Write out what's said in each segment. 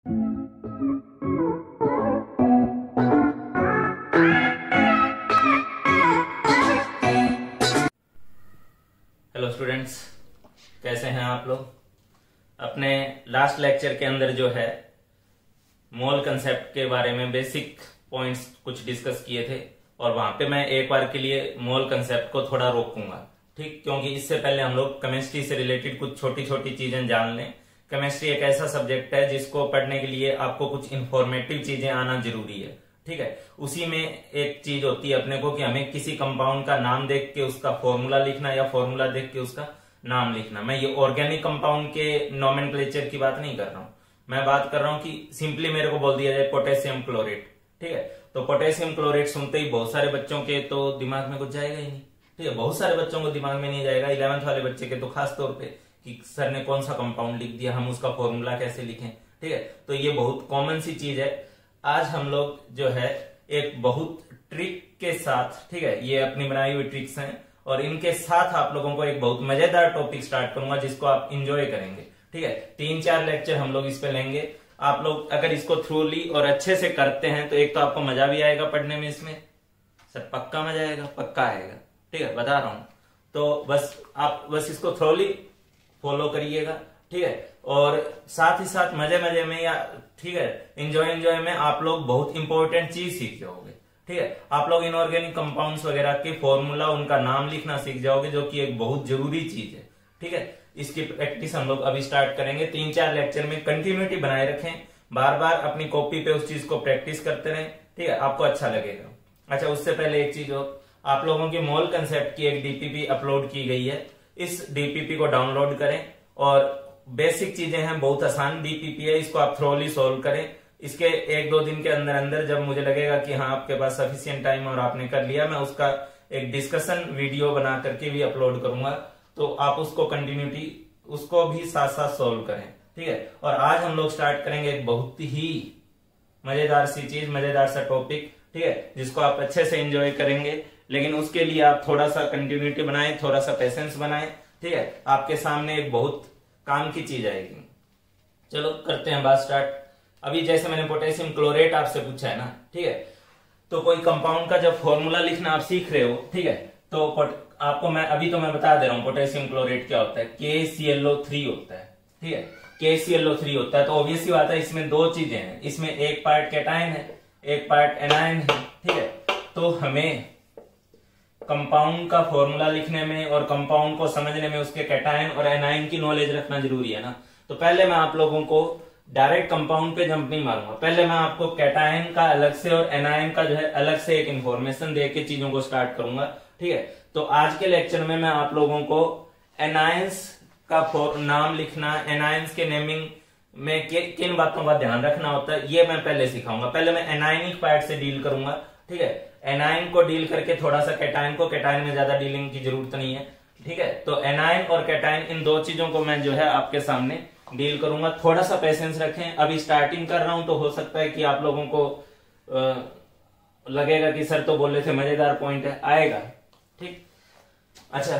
Hello students, कैसे हैं आप लोग। अपने लास्ट लेक्चर के अंदर जो है मोल कंसेप्ट के बारे में बेसिक पॉइंट्स कुछ डिस्कस किए थे और वहां पे मैं एक बार के लिए मोल कंसेप्ट को थोड़ा रोकूंगा, ठीक, क्योंकि इससे पहले हम लोग केमिस्ट्री से रिलेटेड कुछ छोटी छोटी चीजें जान लें। केमिस्ट्री एक ऐसा सब्जेक्ट है जिसको पढ़ने के लिए आपको कुछ इंफॉर्मेटिव चीजें आना जरूरी है, ठीक है। उसी में एक चीज होती है अपने को कि हमें किसी कंपाउंड का नाम देख के उसका फॉर्मूला लिखना या फॉर्मूला देख के उसका नाम लिखना। मैं ये ऑर्गेनिक कंपाउंड के नोमेनक्लेचर की बात नहीं कर रहा हूं, मैं बात कर रहा हूं कि सिंपली मेरे को बोल दिया जाए पोटेशियम क्लोरेट, ठीक है। तो पोटेशियम क्लोरेट सुनते ही बहुत सारे बच्चों के तो दिमाग में कुछ जाएगा ही नहीं, ठीक है। बहुत सारे बच्चों को दिमाग में नहीं जाएगा, 11th वाले बच्चे के तो खास तौर पे, कि सर ने कौन सा कंपाउंड लिख दिया, हम उसका फॉर्मूला कैसे लिखें, ठीक है। तो ये बहुत कॉमन सी चीज है। आज हम लोग जो है एक बहुत ट्रिक के साथ, ठीक है, ये अपनी बनाई हुई ट्रिक्स हैं और इनके साथ आप लोगों को एक बहुत मजेदार टॉपिक स्टार्ट करूंगा जिसको आप इंजॉय करेंगे, ठीक है। 3-4 लेक्चर हम लोग इस पे लेंगे। आप लोग अगर इसको थ्रूली और अच्छे से करते हैं तो एक तो आपको मजा भी आएगा पढ़ने में, इसमें सर पक्का मजा आएगा, पक्का आएगा, ठीक है, बता रहा हूं। तो बस आप इसको थ्रूली फॉलो करिएगा, ठीक है। और साथ ही साथ मजे मजे में या ठीक है एंजॉय में आप लोग बहुत इंपॉर्टेंट चीज सीख जाओगे, ठीक है। आप लोग इनऑर्गेनिक कंपाउंड्स वगैरह के फॉर्मूला, उनका नाम लिखना सीख जाओगे, जो कि एक बहुत जरूरी चीज है, ठीक है। इसकी प्रैक्टिस हम लोग अभी स्टार्ट करेंगे। 3-4 लेक्चर में कंटिन्यूटी बनाए रखें, बार बार अपनी कॉपी पे उस चीज को प्रैक्टिस करते रहें, ठीक है, आपको अच्छा लगेगा। अच्छा, उससे पहले एक चीज और, आप लोगों की मोल कंसेप्ट की एक डीपीपी अपलोड की गई है। इस डीपीपी को डाउनलोड करें और बेसिक चीजें हैं, बहुत आसान डीपीपी है, इसको आप थ्रोली सोल्व करें। इसके 1-2 दिन के अंदर अंदर जब मुझे लगेगा कि हाँ आपके पास सफिशिएंट टाइम और आपने कर लिया, मैं उसका एक डिस्कशन वीडियो बना करके भी अपलोड करूंगा, तो आप उसको कंटिन्यूटी उसको भी साथ साथ सोल्व करें, ठीक है। और आज हम लोग स्टार्ट करेंगे एक बहुत ही मजेदार सी चीज, मजेदार सा टॉपिक, ठीक है, जिसको आप अच्छे से एंजॉय करेंगे। लेकिन उसके लिए आप थोड़ा सा कंटिन्यूटी बनाएं, थोड़ा सा पेशेंस बनाएं, ठीक है। आपके सामने एक बहुत काम की चीज आएगी। चलो करते हैं बात स्टार्ट। अभी जैसे मैंने पोटेशियम क्लोरेट आपसे पूछा है ना, ठीक है, तो कोई कंपाउंड का जब फॉर्मूला लिखना आप सीख रहे हो, ठीक है, तो आपको मैं बता दे रहा हूं पोटेशियम क्लोरेट क्या होता है। KClO3 होता है, ठीक है, KClO3 होता है। तो ऑब्वियसली बात है, इसमें 2 चीजें हैं, इसमें एक पार्ट कैटायन है, एक पार्ट एनायन है, ठीक है। तो हमें कंपाउंड का फॉर्मूला लिखने में और कंपाउंड को समझने में उसके कैटायन और एनायन की नॉलेज रखना जरूरी है ना। तो पहले मैं आप लोगों को डायरेक्ट कंपाउंड पे जंप नहीं मारूंगा, पहले मैं आपको कैटायन का अलग से और एनायन का जो है अलग से एक इंफॉर्मेशन दे के चीजों को स्टार्ट करूंगा, ठीक है। तो आज के लेक्चर में मैं आप लोगों को एनायंस का नाम लिखना, एनायंस के नेमिंग में किन बातों का ध्यान रखना होता है, ये मैं पहले सिखाऊंगा। पहले मैं एनायनिक पार्ट से डील करूंगा, ठीक है। एनायन को डील करके थोड़ा सा कैटायन में ज्यादा डीलिंग की जरूरत नहीं है, ठीक है। तो एनायन और कैटायन, इन 2 चीजों को मैं जो है आपके सामने डील करूंगा। थोड़ा सा पेशेंस रखें, अभी स्टार्टिंग कर रहा हूं तो हो सकता है कि आप लोगों को लगेगा कि सर तो बोले थे मजेदार पॉइंट है, आएगा, ठीक। अच्छा,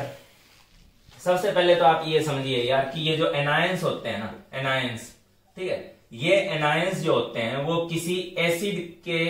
सबसे पहले तो आप ये समझिए यार कि ये जो एनायंस होते हैं ना, एनायंस, ठीक है, ये एनायंस जो होते हैं वो किसी एसिड के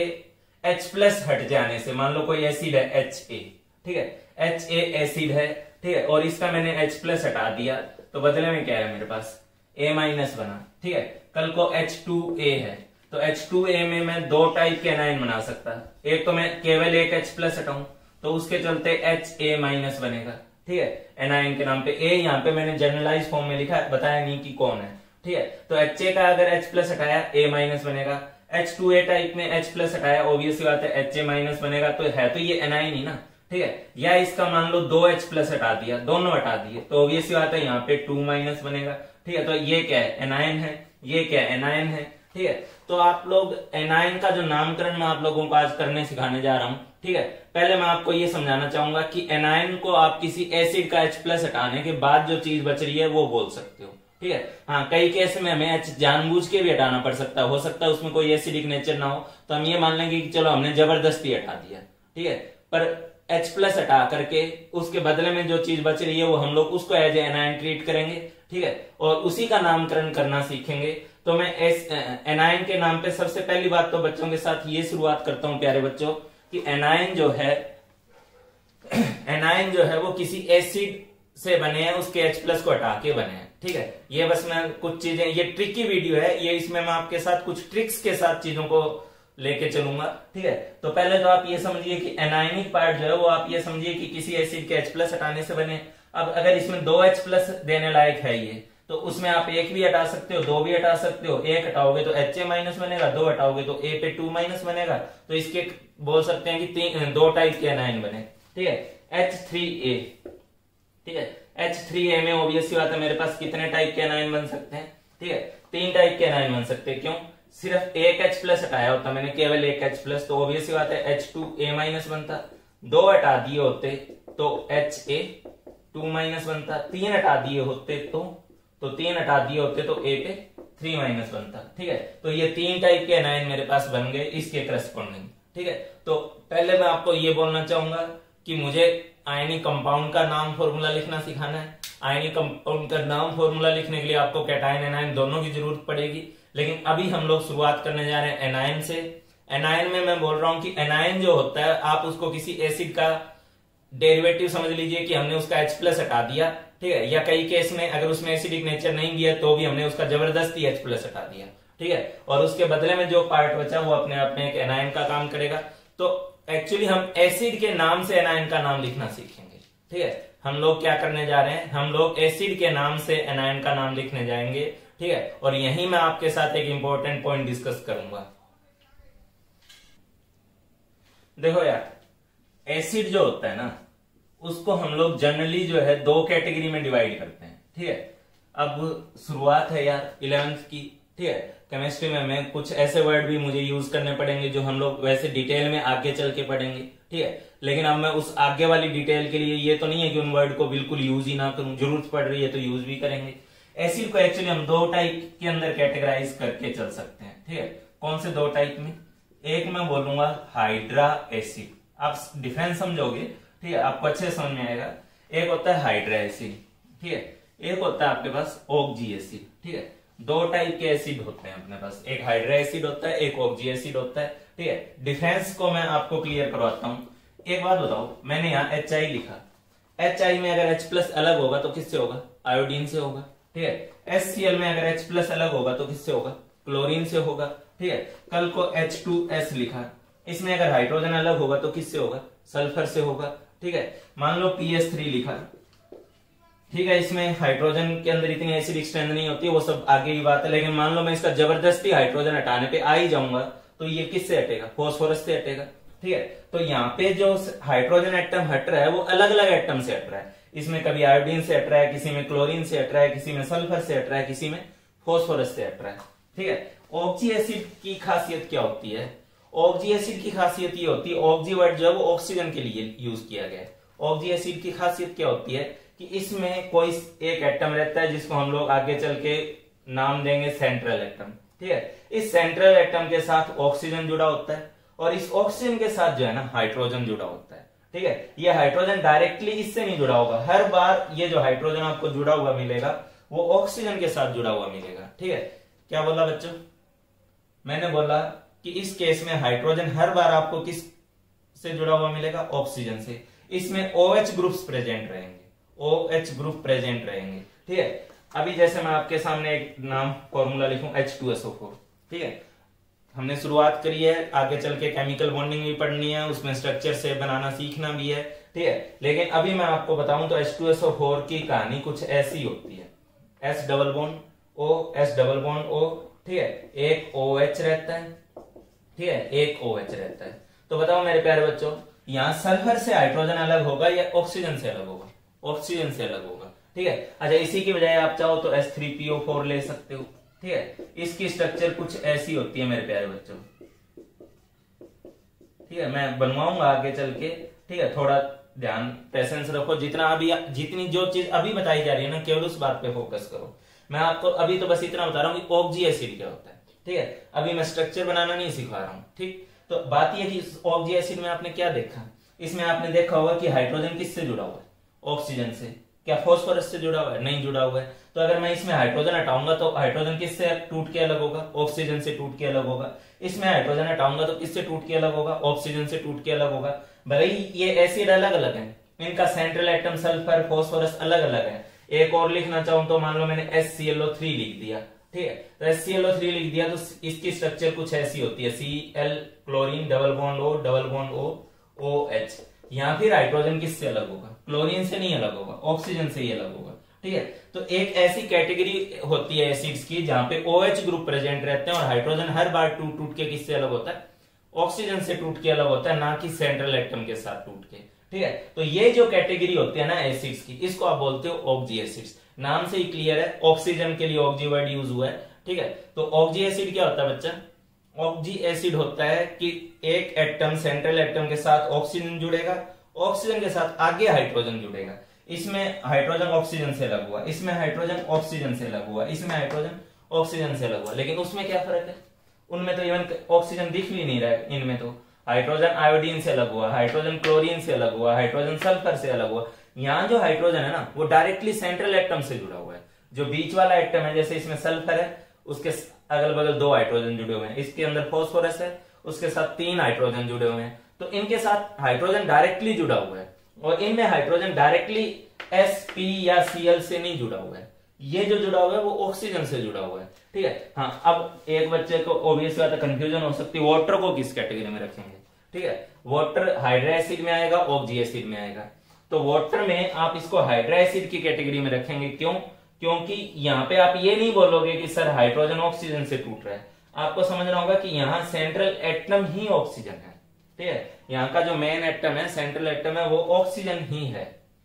H+ हट जाने से, मान लो कोई एसिड है Ha, ठीक है, Ha एसिड है, ठीक है, और इसका मैंने H+ हटा दिया तो बदले में क्या है मेरे पास A- बना, ठीक है। कल को H2A है तो H2A में मैं 2 टाइप के एनायन बना सकता है। एक तो मैं केवल एक H+ हटाऊं तो उसके चलते Ha- बनेगा, ठीक है, एनायन के नाम पे। A यहाँ पे मैंने जनरलाइज फॉर्म में लिखा है, बताया नहीं कि कौन है, ठीक है। तो Ha का अगर H+ हटाया A- बनेगा, H2A टाइप में H+ हटाया, ऑब्वियसली बात है Ha- बनेगा, तो है तो ये एनायन ही ना, ठीक है। या इसका मान लो 2 H+ हटा दिया, दोनों हटा दिए, तो ऑब्वियसली बात है यहाँ पे 2- बनेगा, ठीक है। तो ये क्या है, एनायन है, ये क्या है, एनायन है, ठीक है। तो आप लोग एनायन का जो नामकरण मैं आप लोगों को आज करने सिखाने जा रहा हूं, ठीक है। पहले मैं आपको ये समझाना चाहूंगा कि एनायन को आप किसी एसिड का H+ हटाने के बाद जो चीज बच रही है वो बोल सकते हो, ठीक है। हाँ, कई केस में हमें H जानबूझ के भी हटाना पड़ सकता है, हो सकता है उसमें कोई एसिडिक नेचर ना हो, तो हम ये मान लेंगे कि चलो हमने जबरदस्ती हटा दिया, ठीक है। पर H+ हटा करके उसके बदले में जो चीज बच रही है वो हम लोग उसको एज ए एनायन ट्रीट करेंगे, ठीक है, और उसी का नामकरण करना सीखेंगे। तो मैं एनायन के नाम पे सबसे पहली बात तो बच्चों के साथ ये शुरुआत करता हूं प्यारे बच्चों कि एनायन जो है वो किसी एसिड से बने हैं, उसके H प्लस को हटा के बने हैं। ठीक है, ये बस मैं कुछ चीजें, ये ट्रिकी वीडियो है ये, इसमें मैं आपके साथ कुछ ट्रिक्स के साथ चीजों को लेके चलूंगा। ठीक है, तो पहले तो आप ये समझिए कि एनायनिक पार्ट जो है वो आप ये समझिए कि किसी एसिड के H प्लस हटाने से बने। अब अगर इसमें 2 H प्लस देने लायक है ये, तो उसमें आप एक भी हटा सकते हो, 2 भी हटा सकते हो। एक हटाओगे तो HA माइनस बनेगा, 2 हटाओगे तो A पे 2 माइनस बनेगा। तो इसके बोल सकते हैं कि 2 टाइप के एनायन बने। ठीक है, H3A। ठीक है, H3A में ऑब्वियस सी बात है मेरे पास कितने टाइप के एनायन बन सकते हैं? ठीक है, 3 टाइप के एनायन बन सकते हैं। क्यों? सिर्फ एक H प्लस हटाया होता मैंने, केवल एक H प्लस, तो ऑब्वियस सी बात है H2A माइनस बनता। 2 हटा दिए होते तो HA2 माइनस बनता। 3 हटा दिए होते तो 3 हटा दिए होते तो A पे 3 माइनस बनता। ठीक है, तो ये 3 टाइप के एनायन मेरे पास बन गए इसके करस्पॉन्डिंग। ठीक है, तो पहले मैं आपको ये बोलना चाहूंगा कि मुझे आयनिक कंपाउंड का नाम फॉर्मूला लिखना सिखाना है। आयनिक कंपाउंड का नाम फॉर्मूला लिखने के लिए आपको कैटायन एनायन दोनों की जरूरत पड़ेगी, लेकिन अभी हम लोग शुरुआत करने जा रहे हैं एनायन से। एनायन में मैं बोल रहा हूं कि एनायन जो होता है आप उसको किसी एसिड का डेरिवेटिव समझ लीजिए कि हमने उसका H प्लस हटा दिया। ठीक है, या कई केस में अगर उसमें एसिडिक नेचर नहीं दिया तो भी हमने उसका जबरदस्ती H प्लस हटा दिया। ठीक है, और उसके बदले में जो पार्ट बचा वो अपने आप में एक एनायन का काम करेगा। तो एक्चुअली हम एसिड के नाम से एनायन का नाम लिखना सीखेंगे। ठीक है, हम लोग क्या करने जा रहे हैं, हम लोग एसिड के नाम से एनायन का नाम लिखने जाएंगे। ठीक है, और यही मैं आपके साथ एक इंपॉर्टेंट पॉइंट डिस्कस करूंगा। देखो यार, एसिड जो होता है ना उसको हम लोग जनरली जो है 2 कैटेगरी में डिवाइड करते हैं। ठीक है, अब शुरुआत है यार 11th की। ठीक है, केमिस्ट्री में हमें कुछ ऐसे वर्ड भी मुझे यूज करने पड़ेंगे जो हम लोग वैसे डिटेल में आगे चल के पढ़ेंगे। ठीक है, लेकिन अब मैं उस आगे वाली डिटेल के लिए ये तो नहीं है कि उन वर्ड को बिल्कुल यूज ही ना करूं, जरूरत पड़ रही है तो यूज भी करेंगे। एसिड को एक्चुअली हम 2 टाइप के अंदर कैटेगराइज करके चल सकते हैं। ठीक है, कौन से 2 टाइप में? एक मैं बोलूंगा हाइड्रा एसिड, आप डिफरेंस समझोगे। ठीक है, आपको अच्छे समझ में आएगा। एक होता है हाइड्रा एसिड, ठीक है, एक होता है आपके पास ऑक्जी एसिड। ठीक है, 2 टाइप के एसिड होते हैं अपने पास, एक हाइड्रा एसिड होता है, एक ऑक्जी एसिड होता है। ठीक है, डिफरेंस को मैं आपको क्लियर करवाता हूं। एक बात बताओ, मैंने यहाँ HI लिखा, HI में अगर H प्लस अलग होगा तो किससे होगा? आयोडीन से होगा। ठीक है, HCl में अगर H प्लस अलग होगा तो किससे होगा? क्लोरीन से होगा। ठीक है, कल को H2S लिखा, इसमें अगर हाइड्रोजन अलग होगा तो किससे होगा? सल्फर से होगा। ठीक है, मान लो PS3 लिखा, ठीक है, इसमें हाइड्रोजन के अंदर इतनी एसिडिक स्ट्रेंथ नहीं होती, वो सब आगे की बात है। लेकिन मान लो मैं इसका जबरदस्ती हाइड्रोजन हटाने पे आ ही जाऊंगा तो ये किससे हटेगा? फॉस्फोरस से हटेगा। ठीक है, तो यहाँ पे जो हाइड्रोजन एटम हट रहा है वो अलग अलग एटम से हट रहा है। इसमें कभी आयोडीन से हट रहा है, किसी में क्लोरीन से हट रहा है, किसी में सल्फर से हट रहा है, किसी में फॉस्फोरस से हट रहा है। ठीक है, ऑक्जी एसिड की खासियत क्या होती है? ऑक्जी एसिड की खासियत ये होती है, ऑक्जी वर्ड जो है वो ऑक्सीजन के लिए यूज किया गया है। ऑक्जी एसिड की खासियत क्या होती है कि इसमें कोई एक एटम रहता है जिसको हम लोग आगे चल के नाम देंगे सेंट्रल एटम। ठीक है, इस सेंट्रल एटम के साथ ऑक्सीजन जुड़ा होता है और इस ऑक्सीजन के साथ जो है ना हाइड्रोजन जुड़ा होता है। ठीक है, ये हाइड्रोजन डायरेक्टली इससे नहीं जुड़ा होगा, हर बार ये जो हाइड्रोजन आपको जुड़ा हुआ मिलेगा वो ऑक्सीजन के साथ जुड़ा हुआ मिलेगा। ठीक है, क्या बोला बच्चों? मैंने बोला कि इस केस में हाइड्रोजन हर बार आपको किस से जुड़ा हुआ मिलेगा? ऑक्सीजन से। इसमें OH ग्रुप्स प्रेजेंट रहेंगे, OH ग्रुप प्रेजेंट रहेंगे। ठीक है, अभी जैसे मैं आपके सामने एक नाम फॉर्मूला लिखूं H2SO4। ठीक है, हमने शुरुआत करी है, आगे चल के केमिकल बॉन्डिंग भी पढ़नी है, उसमें स्ट्रक्चर से बनाना सीखना भी है। ठीक है, लेकिन अभी मैं आपको बताऊं तो H2SO4 की कहानी कुछ ऐसी होती है, S double bond O, S double bond O। ठीक है, एक OH रहता है, ठीक है, एक OH रहता है। तो बताओ मेरे प्यारे बच्चों, यहाँ सल्फर से हाइड्रोजन अलग होगा या ऑक्सीजन से अलग होगा? ऑक्सीजन से अलग होगा। ठीक है, अच्छा इसी की बजाय आप चाहो तो S3PO4 ले सकते हो। ठीक है, इसकी स्ट्रक्चर कुछ ऐसी होती है मेरे प्यारे बच्चों। ठीक है, मैं बनवाऊंगा आगे चल के। ठीक है, थोड़ा ध्यान पेशेंस रखो, जितनी जो चीज अभी बताई जा रही है ना केवल उस बात पे फोकस करो। मैं आपको अभी तो बस इतना बता रहा हूँ कि ऑक्जी एसिड क्या होता है। ठीक है, अभी मैं स्ट्रक्चर बनाना नहीं सिखा रहा हूँ। ठीक, तो बात यह कि ऑक्जी एसिड में आपने क्या देखा? इसमें आपने देखा होगा कि हाइड्रोजन किससे जुड़ा हुआ है? ऑक्सीजन से। क्या फास्फोरस से जुड़ा हुआ है? नहीं जुड़ा हुआ है। तो अगर मैं इसमें हाइड्रोजन हटाऊंगा तो हाइड्रोजन किससे टूट के अलग होगा? ऑक्सीजन से टूट के अलग होगा। इसमें हाइड्रोजन हटाऊंगा तो किससे टूट के अलग होगा? ऑक्सीजन से टूट के अलग होगा। भले ही ये एसिड अलग अलग है, इनका सेंट्रल एटम सल्फर फास्फोरस अलग अलग है। एक और लिखना चाहूं तो मान लो मैंने HClO3 लिख दिया, ठीक है, तो HClO3 लिख दिया तो इसकी स्ट्रक्चर कुछ ऐसी होती है, Cl chlorine double bond O double bond O OH। यहाँ फिर हाइड्रोजन किससे अलग होगा? क्लोरीन से नहीं अलग होगा, ऑक्सीजन से ही अलग होगा, ठीक है। तो एक ऐसी कैटेगरी होती है एसिड्स की जहां पे OH ग्रुप प्रेजेंट रहते हैं और हाइड्रोजन हर बार टूट टूट के किससे अलग होता है? ऑक्सीजन से टूट के अलग होता है, ना कि सेंट्रल एटम के साथ टूट के, ठीक है। तो ये जो कैटेगरी होती है ना एसिड्स की, इसको आप बोलते हो ऑक्जी एसिड्स। नाम से ही क्लियर है, ऑक्सीजन के लिए ऑक्जी वर्ड यूज हुआ है, ठीक है। तो ऑक्जी एसिड क्या होता है बच्चा? ऑक्जी एसिड होता है कि एक एटम सेंट्रल एटम के साथ ऑक्सीजन जुड़ेगा, ऑक्सीजन के साथ आगे हाइड्रोजन जुड़ेगा। इसमें हाइड्रोजन ऑक्सीजन से अलग हुआ, इसमें हाइड्रोजन ऑक्सीजन से अलग हुआ, इसमें हाइड्रोजन ऑक्सीजन से अलग हुआ, लेकिन उसमें क्या फर्क है? उनमें तो इवन ऑक्सीजन दिख भी नहीं रहा है। इनमें तो हाइड्रोजन आयोडीन से अलग हुआ, हाइड्रोजन क्लोरीन से अलग हुआ, हाइड्रोजन सल्फर से अलग हुआ। यहाँ जो हाइड्रोजन है ना वो डायरेक्टली सेंट्रल एटम से जुड़ा हुआ है। जो बीच वाला एटम है, जैसे इसमें सल्फर है, उसके अगल बगल 2 हाइड्रोजन जुड़े हुए हैं, इसके अंदर फास्फोरस है, उसके साथ 3 हाइड्रोजन जुड़े हुए हैं। तो इनके साथ हाइड्रोजन डायरेक्टली जुड़ा हुआ है और इनमें हाइड्रोजन डायरेक्टली sp या Cl से नहीं जुड़ा हुआ है। ये जो जुड़ा हुआ है वो ऑक्सीजन से जुड़ा हुआ है, ठीक है। हाँ, अब एक बच्चे को ऑब्वियस बात है कंफ्यूजन हो सकती है, वाटर को किस कैटेगरी में रखेंगे, ठीक है। वाटर हाइड्रा एसिड में आएगा, ऑक्जी एसिड में आएगा। तो वाटर में आप इसको हाइड्रा एसिड की कैटेगरी में रखेंगे। क्यों? क्योंकि यहाँ पे आप ये नहीं बोलोगे कि सर हाइड्रोजन ऑक्सीजन से टूट रहा है। आपको समझना होगा कि यहाँ सेंट्रल एटम ही ऑक्सीजन है, ठीक है। यहाँ का जो मेन एटम है, सेंट्रल एटम है, वो ऑक्सीजन ही है।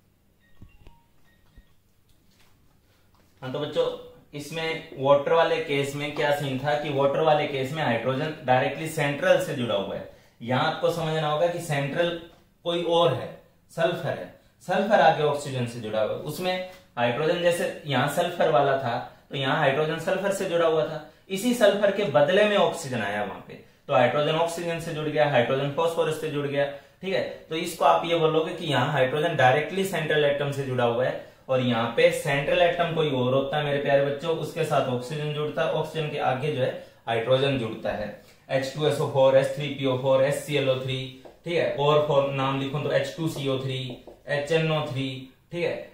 हाँ, तो बच्चों इसमें वाटर वाले केस में क्या सीन था कि वाटर वाले केस में हाइड्रोजन डायरेक्टली सेंट्रल से जुड़ा हुआ है। यहां आपको समझना होगा कि सेंट्रल कोई और है, सल्फर है, सल्फर आगे ऑक्सीजन से जुड़ा हुआ है। उसमें हाइड्रोजन जैसे यहाँ सल्फर वाला था तो यहाँ हाइड्रोजन सल्फर से जुड़ा हुआ था, इसी सल्फर के बदले में ऑक्सीजन आया वहां पे, तो हाइड्रोजन ऑक्सीजन से जुड़ गया, हाइड्रोजन फास्फोरस से जुड़ गया, ठीक है। तो इसको आप ये बोलोगे कि यहाँ हाइड्रोजन डायरेक्टली सेंट्रल एटम से जुड़ा हुआ है और यहाँ पे सेंट्रल एटम कोई और होता है मेरे प्यारे बच्चों, उसके साथ ऑक्सीजन जुड़ता है, ऑक्सीजन के आगे जो है हाइड्रोजन जुड़ता है। H2SO4 H3PO4 HClO3, ठीक है। और नाम लिखूं तो H2CO3 HNO3, ठीक है,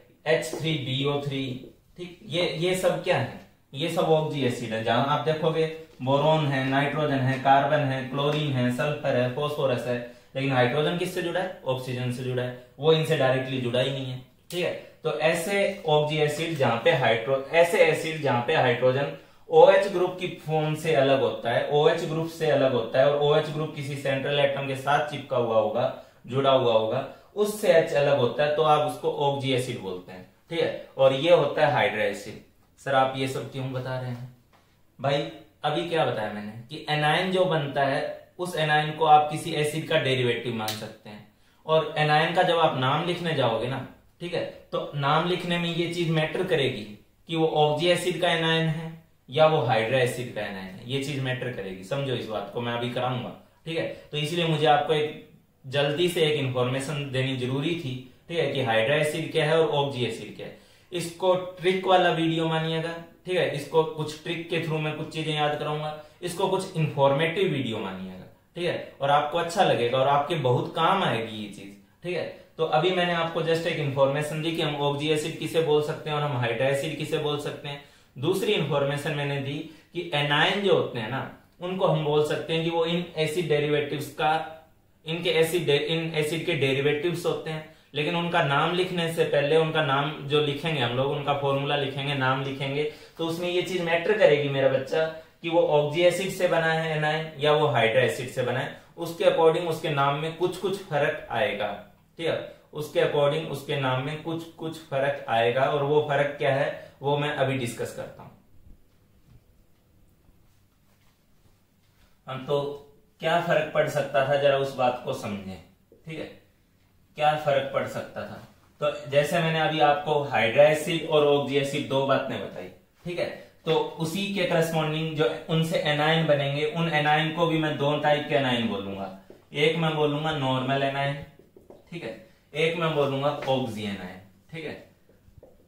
H3BO3, ठीक। ये सब क्या है? ये सब ऑक्जी एसिड है। जहां आप देखोगे बोरोन है, नाइट्रोजन है, कार्बन है, क्लोरीन है, सल्फर है, फास्फोरस है, लेकिन हाइड्रोजन किससे जुड़ा है? ऑक्सीजन से जुड़ा है, वो इनसे डायरेक्टली जुड़ा ही नहीं है, ठीक है। तो ऐसे ऑक्जी एसिड जहां पे ऐसे एसिड जहां पे हाइड्रोजन OH ग्रुप की फॉर्म से अलग होता है, OH ग्रुप से अलग होता है और OH ग्रुप किसी सेंट्रल एटम के साथ चिपका हुआ होगा, जुड़ा हुआ होगा, उससे H अलग होता है, तो आप उसको ऑक्जी एसिड बोलते हैं, ठीक है। और ये होता है हाइड्रा एसिड। सर आप ये सब क्यों बता रहे हैं? भाई अभी क्या बताया मैंने कि एनायन जो बनता है उस एनायन को आप किसी एसिड का डेरिवेटिव मान सकते हैं, और एनायन का जब आप नाम लिखने जाओगे ना, ठीक है, तो नाम लिखने में ये चीज मैटर करेगी कि वो ऑक्जी एसिड का एनायन है या वो हाइड्रा एसिड का एनायन है, ये चीज मैटर करेगी। समझो इस बात को, मैं अभी कराऊंगा, ठीक है। तो इसलिए मुझे आपको एक जल्दी से एक इंफॉर्मेशन देनी जरूरी थी, ठीक है, कि हाइड्रा एसिड क्या है और ऑक्जी एसिड क्या है। इसको ट्रिक वाला वीडियो मानिएगा, ठीक है। इसको कुछ ट्रिक के थ्रू मैं कुछ चीजें याद कराऊंगा, इसको कुछ इंफॉर्मेटिव वीडियो मानिएगा, ठीक है, और आपको अच्छा लगेगा और आपके बहुत काम आएगी ये चीज, ठीक है। तो अभी मैंने आपको जस्ट एक इन्फॉर्मेशन दी कि हम ऑक्जी एसिड किसे बोल सकते हैं और हम हाइड्रा एसिड किसे बोल सकते हैं। दूसरी इन्फॉर्मेशन मैंने दी कि एनायन जो होते हैं ना, उनको हम बोल सकते हैं कि वो इन एसिड डेरिवेटिव्स का इन एसिड के डेरिवेटिव्स होते हैं, लेकिन उनका नाम लिखने से पहले उनका नाम जो लिखेंगे हम लोग, उनका फॉर्मूला लिखेंगे, नाम लिखेंगे, तो उसमें ये चीज मैटर करेगी मेरा बच्चा कि वो ऑक्जी एसिड से बना है एनायन या वो हाइड्रा एसिड से बना है। उसके अकॉर्डिंग उसके नाम में कुछ कुछ फर्क आएगा, ठीक है। उसके अकॉर्डिंग उसके नाम में कुछ कुछ फर्क आएगा, और वो फर्क क्या है वो मैं अभी डिस्कस करता हूं। हम तो क्या फर्क पड़ सकता था जरा उस बात को समझें, ठीक है, क्या फर्क पड़ सकता था। तो जैसे मैंने अभी आपको हाइड्रा एसिड और ऑक्जी एसिड 2 बातें बताई, ठीक है, तो उसी के करस्पॉन्डिंग जो उनसे एनायन बनेंगे, उन एनायन को भी मैं 2 टाइप के एनायन बोलूंगा। एक मैं बोलूंगा नॉर्मल एनायन, ठीक है, एक मैं बोलूंगा ऑक्जी एनायन, ठीक है।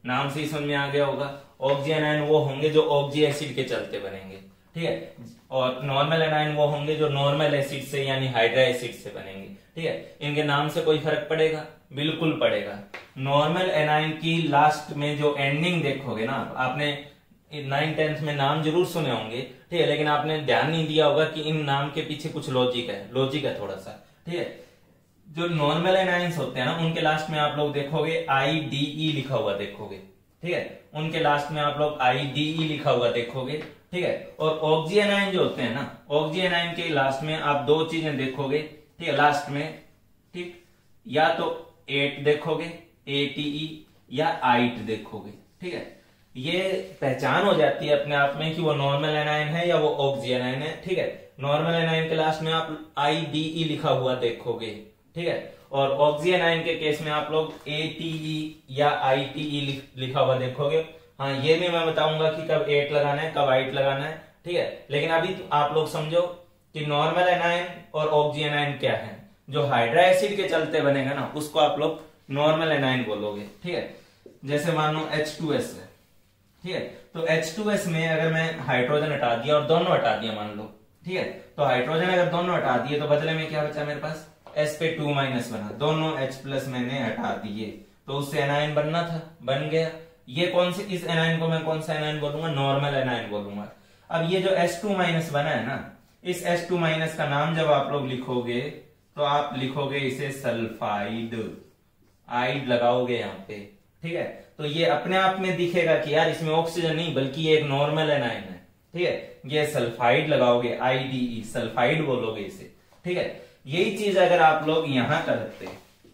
नाम से ही समझ में आ गया होगा। ऑक्सी एनायन वो होंगे जो ऑक्सी एसिड के चलते बनेंगे, ठीक है, और नॉर्मल एनायन वो होंगे जो नॉर्मल एसिड से यानी हाइड्रा एसिड से बनेंगे, ठीक है। इनके नाम से कोई फर्क पड़ेगा? बिल्कुल पड़ेगा। नॉर्मल एनायन की लास्ट में जो एंडिंग देखोगे ना, आपने 9th-10th में नाम जरूर सुने होंगे, ठीक है, लेकिन आपने ध्यान नहीं दिया होगा कि इन नाम के पीछे कुछ लॉजिक है थोड़ा सा, ठीक है। जो नॉर्मल एनायंस होते हैं ना, उनके लास्ट में आप लोग देखोगे IDE लिखा हुआ देखोगे, ठीक है, उनके लास्ट में आप लोग IDE लिखा हुआ देखोगे, ठीक है। और ऑक्सी एनायन जो होते हैं ना, ऑक्सी एनायन के लास्ट में आप दो चीजें देखोगे, ठीक है, लास्ट में, ठीक, या तो 8 देखोगे ATE या आइट देखोगे, ठीक है। ये पहचान हो जाती है अपने आप में कि वो नॉर्मल एनायन है या वो ऑक्सी एनायन है, ठीक है। नॉर्मल एनायन के लास्ट में आप IDE लिखा हुआ देखोगे, ठीक है, और ऑक्सी एनायन के केस में आप लोग ATE या ITE लिखा हुआ देखोगे। हाँ, ये भी मैं बताऊंगा कि कब 8 लगाना है, कब आइट लगाना है, ठीक है। लेकिन अभी तो आप लोग समझो कि नॉर्मल एनायन और ऑक्सी एनायन क्या है। जो हाइड्रा एसिड के चलते बनेगा ना, उसको आप लोग नॉर्मल एनायन बोलोगे, ठीक है। जैसे मान लो H2S है, ठीक है, तो H2S में अगर मैं हाइड्रोजन हटा दिया और दोनों हटा दिया मान लो, ठीक है, तो हाइड्रोजन अगर दोनों हटा दिए तो बदले में क्या बचा मेरे पास? S पे 2 माइनस बना, दोनों H+ मैंने हटा दिए, तो उससे एनायन बनना था, बन गया। ये कौन से, इस एनायन को मैं कौन सा एनायन बोलूंगा? नॉर्मल एनायन बोलूंगा। अब ये जो H2 माइनस बना है ना, इस H2 माइनस का नाम जब आप लोग लिखोगे तो आप लिखोगे इसे सल्फाइड, आइड लगाओगे यहाँ पे, ठीक है। तो ये अपने आप में दिखेगा कि यार इसमें ऑक्सीजन नहीं बल्कि ये एक नॉर्मल एनायन है, ठीक है। ये सल्फाइड लगाओगे, IDE, सल्फाइड बोलोगे इसे, ठीक है। यही चीज अगर आप लोग यहां करते,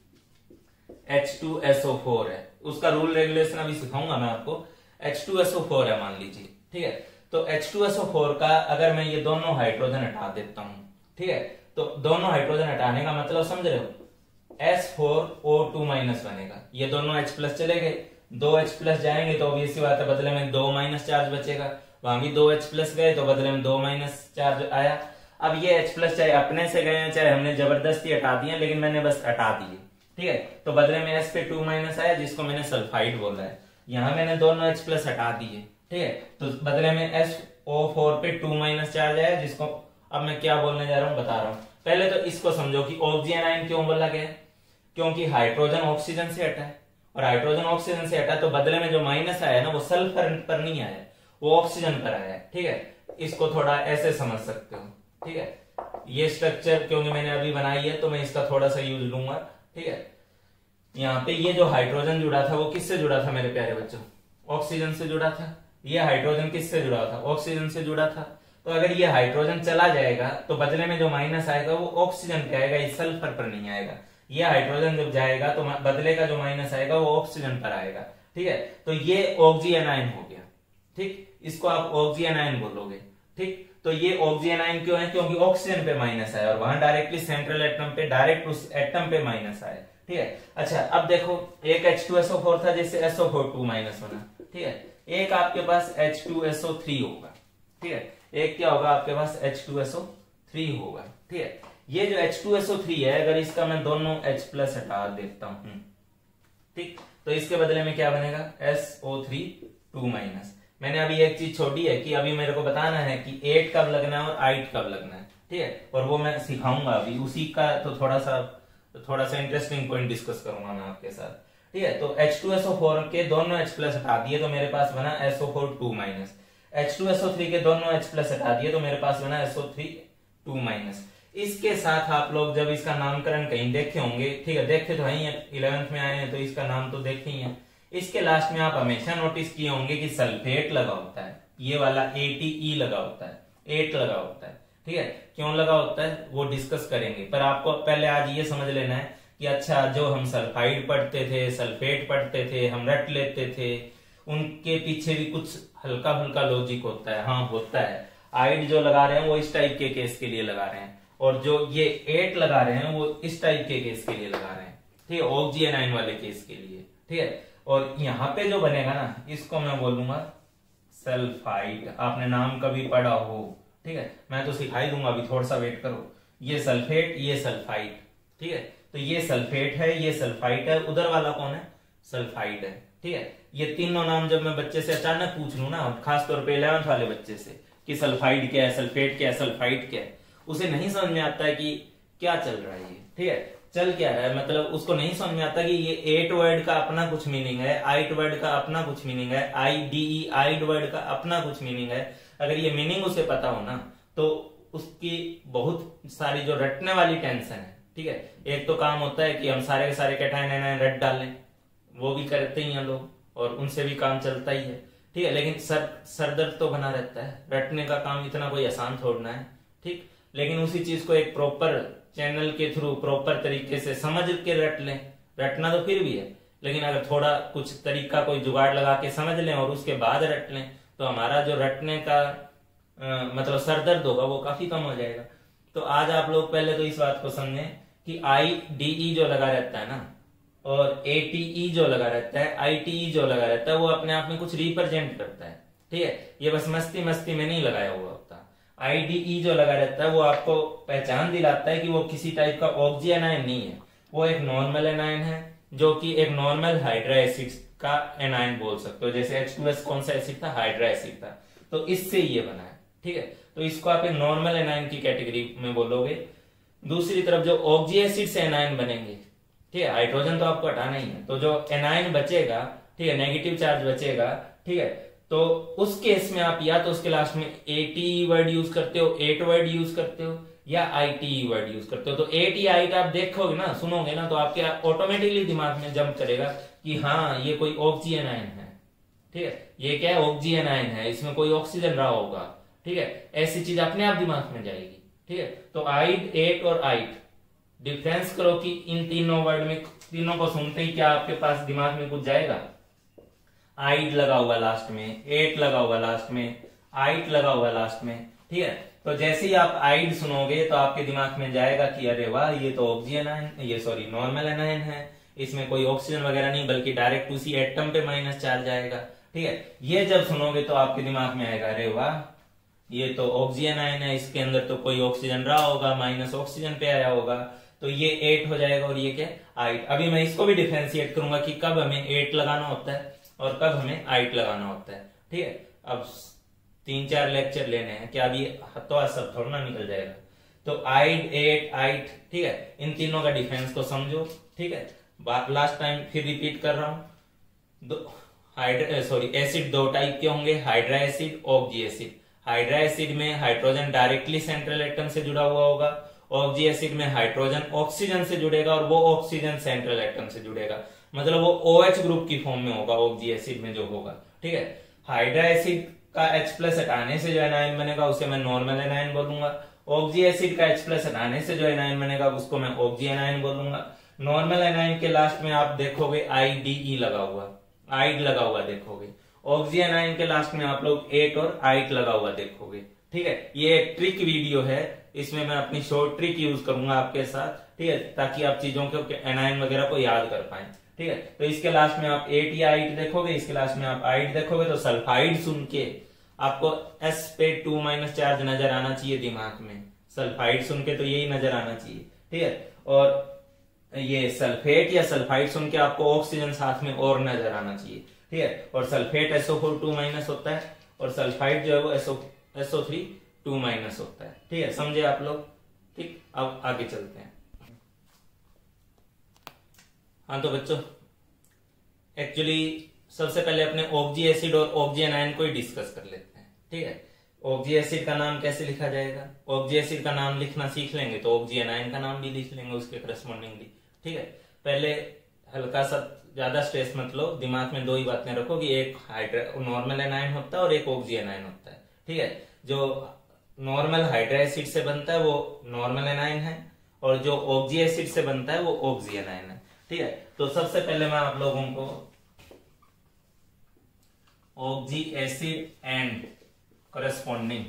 H2SO4 है, उसका रूल रेगुलेशन अभी सिखाऊंगा मैं आपको। H2SO4 है मान लीजिए, ठीक है, तो H2SO4 का अगर मैं ये दोनों हाइड्रोजन हटा देता हूं, ठीक है, तो दोनों हाइड्रोजन हटाने का मतलब समझ रहे हो, S4O2 माइनस बनेगा। ये दोनों H+ चले गए, 2 H+ जाएंगे तो ऑब्वियस सी बात है बदले में 2 माइनस चार्ज बचेगा, वहां भी 2 H+ गए तो बदले में 2 माइनस चार्ज आया। अब ये H+ चाहे अपने से गए चाहे हमने जबरदस्ती हटा दिए, लेकिन मैंने बस हटा दिए, ठीक है, तो बदले में S पे 2 माइनस आया जिसको मैंने सल्फाइड बोला है। यहां मैंने दोनों H+ हटा दिए, ठीक है, तो बदले में SO4 पे 2 माइनस चार्ज आया जिसको अब मैं क्या बोलने जा रहा हूं बता रहा हूं। पहले तो इसको समझो कि ऑक्सी एनायन क्यों बोला गया, क्योंकि हाइड्रोजन ऑक्सीजन से हटा है, और हाइड्रोजन ऑक्सीजन से हटा तो बदले में जो माइनस आया ना वो सल्फर पर नहीं आया, वो ऑक्सीजन पर आया है, ठीक है। इसको थोड़ा ऐसे समझ सकते हो, ठीक है। ये स्ट्रक्चर क्योंकि मैंने अभी बनाई है तो मैं इसका थोड़ा सा यूज लूंगा, ठीक है। यहाँ पे ये जो हाइड्रोजन जुड़ा था वो किससे जुड़ा था मेरे प्यारे बच्चों? ऑक्सीजन से जुड़ा था। ये हाइड्रोजन किससे जुड़ा था? ऑक्सीजन से जुड़ा था। तो अगर ये हाइड्रोजन चला जाएगा तो बदले में जो माइनस आएगा वो ऑक्सीजन पे आएगा, ये सल्फर पर नहीं आएगा। ये हाइड्रोजन जब जाएगा तो बदले का जो माइनस आएगा वो ऑक्सीजन पर आएगा, ठीक है। तो ये ऑक्सी एनायन हो गया, ठीक, इसको आप ऑक्सी एनायन बोलोगे, ठीक। तो ये ऑक्सी एनायन क्यों है? क्योंकि ऑक्सीजन पे माइनस आया और वहां डायरेक्टली सेंट्रल एटम पे डायरेक्ट उस एटम पे माइनस आया, ठीक है। अच्छा, अब देखो एक H2SO4 था जिससे SO4 2 माइनस बना, ठीक है। एक आपके पास H2SO3 होगा, ठीक है, एक क्या होगा आपके पास H2SO3 होगा, ठीक है। ये जो H2SO3 है अगर इसका मैं दोनों H+ हटा देता हूं, ठीक, तो इसके बदले में क्या बनेगा? SO3 2 minus. मैंने अभी एक चीज छोड़ी है कि अभी मेरे को बताना है कि 8 कब लगना है और आइट कब लगना है, ठीक है, और वो मैं सिखाऊंगा अभी उसी का। तो थोड़ा सा इंटरेस्टिंग पॉइंट डिस्कस करूंगा मैं आपके साथ, ठीक है। तो H2SO4 के दोनों H+ हटा दिए तो मेरे पास बना SO4 2 माइनस। H2SO3 के दोनों H+ हटा दिए तो मेरे पास बना SO3 2 माइनस। इसके साथ आप लोग जब इसका नामकरण कहीं देखे होंगे, ठीक है, देखे तो है 11th में आए हैं तो इसका नाम तो देखे ही है। इसके लास्ट में आप हमेशा नोटिस किए होंगे कि सल्फेट लगा होता है, ये वाला ATE लगा होता है, 8 लगा होता है, ठीक है। क्यों लगा होता है वो डिस्कस करेंगे, पर आपको पहले आज ये समझ लेना है कि अच्छा जो हम सल्फाइड पढ़ते थे, सल्फेट पढ़ते थे, हम रट लेते थे, उनके पीछे भी कुछ हल्का फुल्का लॉजिक होता है। हाँ होता है। आइड जो लगा रहे हैं वो इस टाइप के केस के लिए लगा रहे हैं, और जो ये 8 लगा रहे हैं वो इस टाइप के केस के लिए लगा रहे हैं, ठीक है, ऑक्सी एनायन वाले केस के लिए, ठीक है। और यहाँ पे जो बनेगा ना इसको मैं बोलूंगा सल्फाइड। आपने नाम कभी पढ़ा हो, ठीक है, मैं तो सिखा ही दूंगा, अभी थोड़ा सा वेट करो। ये सल्फेट, ये सल्फाइड, ठीक है, तो ये सल्फेट है, ये सल्फाइड है, उधर वाला कौन है? सल्फाइड है, ठीक है। ये तीनों नाम जब मैं बच्चे से अचानक पूछ लूं ना, खासतौर पे 11th वाले बच्चे से कि सल्फाइड क्या है, सल्फेट क्या है, सल्फाइड क्या है, उसे नहीं समझ में आता है कि क्या चल रहा है ये, ठीक है, चल क्या रहा है। मतलब उसको नहीं समझ में आता कि ये 8 वर्ड का अपना कुछ मीनिंग है, 8 वर्ड का अपना कुछ मीनिंग है, IDE आइड वर्ड का अपना कुछ मीनिंग है। अगर ये मीनिंग उसे पता हो ना तो उसकी बहुत सारी जो रटने वाली टेंशन है, ठीक है। एक तो काम होता है कि हम सारे के सारे कैटायन एनायन रट डालें, वो भी करते ही हैं लोग और उनसे भी काम चलता ही है, ठीक है। लेकिन सर दर्द तो बना रहता है, रटने का काम इतना कोई आसान थोड़ना है, ठीक। लेकिन उसी चीज को एक प्रॉपर चैनल के थ्रू प्रॉपर तरीके से समझ के रट लें, रटना तो फिर भी है, लेकिन अगर थोड़ा कुछ तरीका कोई जुगाड़ लगा के समझ लें और उसके बाद रट लें तो हमारा जो रटने का मतलब सरदर्द होगा वो काफी कम हो जाएगा। तो आज आप लोग पहले तो इस बात को समझें कि IDE जो लगा रहता है ना और ATE जो लगा रहता है, ITE जो लगा रहता है, वो अपने आप में कुछ रिप्रेजेंट करता है, ठीक है। ये बस मस्ती मस्ती में नहीं लगाया हुआ होता। IDE जो लगा रहता है वो आपको पहचान दिलाता है कि वो किसी टाइप का ऑक्सी एनायन नहीं है, वो एक नॉर्मल एनायन है जो कि एक नॉर्मल हाइड्रा एसिड का एनायन बोल सकते हो। जैसे H2S कौन सा एसिड था, हाइड्रा एसिड था, तो इससे ये बना है, ठीक है। तो इसको आप एक नॉर्मल एनायन की कैटेगरी में बोलोगे। दूसरी तरफ जो ऑक्सी एसिड से एनायन बनेंगे, ठीक है, हाइड्रोजन तो आपको हटाना ही है, तो जो एनायन बचेगा, ठीक है, नेगेटिव चार्ज बचेगा, ठीक है, तो उस केस में आप या तो उसके लास्ट में ATE वर्ड यूज करते हो, 8 वर्ड यूज करते हो, या ITE वर्ड यूज करते हो। तो 8 या 8 आप देखोगे ना, सुनोगे ना, तो आपके ऑटोमेटिकली दिमाग में जंप करेगा कि हाँ ये कोई ऑक्सी एनायन है, ठीक है, ये क्या है, ऑक्सी एनायन है, इसमें कोई ऑक्सीजन रहा होगा, ठीक है, ऐसी चीज अपने आप दिमाग में जाएगी, ठीक है। तो आइड, 8 और आइट डिफरेंस करो कि इन तीनों वर्ड में, तीनों को सुनते ही क्या आपके पास दिमाग में कुछ जाएगा, आइड लगा हुआ लास्ट में, 8 लगा हुआ लास्ट में, आइट लगा हुआ लास्ट में, ठीक है। तो जैसे ही आप आइड सुनोगे तो आपके दिमाग में जाएगा कि अरे वाह ये तो ऑक्सी एनायन, ये सॉरी नॉर्मल एनायन है, इसमें कोई ऑक्सीजन वगैरह नहीं बल्कि डायरेक्ट उसी एटम पे माइनस चार्ज आएगा, ठीक है। ये जब सुनोगे तो आपके दिमाग में आएगा अरे वाह ये तो ऑक्सी एनायन है, इसके अंदर तो कोई ऑक्सीजन रहा होगा, माइनस ऑक्सीजन पे आया होगा, तो ये 8 हो जाएगा और ये क्या, आइट। अभी मैं इसको भी डिफरेंशिएट करूंगा कि कब हमें 8 लगाना होता है और कब हमें आइट लगाना होता है, ठीक है। अब 3-4 लेक्चर लेने हैं, क्या अभी हाथों हाथ सब थोड़ा ना निकल जाएगा। तो आइड, 8, आइट, ठीक है, इन तीनों का डिफरेंस को समझो, ठीक है। लास्ट टाइम फिर रिपीट कर रहा हूं, एसिड 2 टाइप के होंगे, hydra acid, oxy acid. Hydra acid में हाइड्रोजन डायरेक्टली सेंट्रल एटम से जुड़ा हुआ होगा, ऑक्सी एसिड में हाइड्रोजन ऑक्सीजन से जुड़ेगा और वो ऑक्सीजन सेंट्रल एटम से जुड़ेगा, मतलब वो OH ग्रुप की फॉर्म में होगा ऑक्सी एसिड में जो होगा, ठीक है। हाइड्रा एसिड का H+ हटाने से जो एनायन बनेगा उसे मैं नॉर्मल एनायन बोलूंगा, ऑक्सी एसिड का H+ हटाने से जो एनायन बनेगा उसको मैं ऑक्सी एनायन बोलूंगा। नॉर्मल एनायन के लास्ट में आप देखोगे IDE लगा हुआ, आइड लगा हुआ देखोगे। ऑक्सी एनायन के लास्ट में आप लोग 8 और आइट लगा हुआ देखोगे, ठीक है। ये एक ट्रिक वीडियो है, इसमें मैं अपनी शॉर्ट ट्रिक यूज करूंगा आपके साथ, ठीक है, ताकि आप चीजों के एनायन वगैरह को याद कर पाए, ठीक है। तो इसके लास्ट में आप 8 या आइट देखोगे, इसके लास्ट में आप आइट देखोगे, तो सल्फाइड सुन के आपको S पे 2- चार्ज नजर आना चाहिए दिमाग में, सल्फाइड सुन के तो यही नजर आना चाहिए, ठीक है। और ये सल्फेट या सल्फाइड सुन के आपको ऑक्सीजन साथ में और नजर आना चाहिए, ठीक है। और सल्फेट SO4 2- होता है और सल्फाइड जो है वो SO3 2- होता है, ठीक है, समझे आप लोग, ठीक। अब आगे चलते हैं। हाँ तो बच्चों एक्चुअली सबसे पहले अपने ऑक्सी एसिड और ऑक्सी एनायन को ही डिस्कस कर लेते हैं, ठीक है। ऑक्सी एसिड का नाम कैसे लिखा जाएगा, ऑक्सी एसिड का नाम लिखना सीख लेंगे तो ऑक्सी एनायन का नाम भी लिख लेंगे उसके करस्पॉन्डिंगली, ठीक है। पहले हल्का सा ज्यादा स्ट्रेस मत लो, दिमाग में 2 ही बातें रखो कि एक नॉर्मल एनायन होता है और एक ऑक्सी एनायन होता है, ठीक है। जो नॉर्मल हाइड्रा एसिड से बनता है वो नॉर्मल एनायन है और जो ऑक्सी एसिड से बनता है वो ऑक्सी एनायन है, ठीक है। तो सबसे पहले मैं आप लोगों को oxy acid and corresponding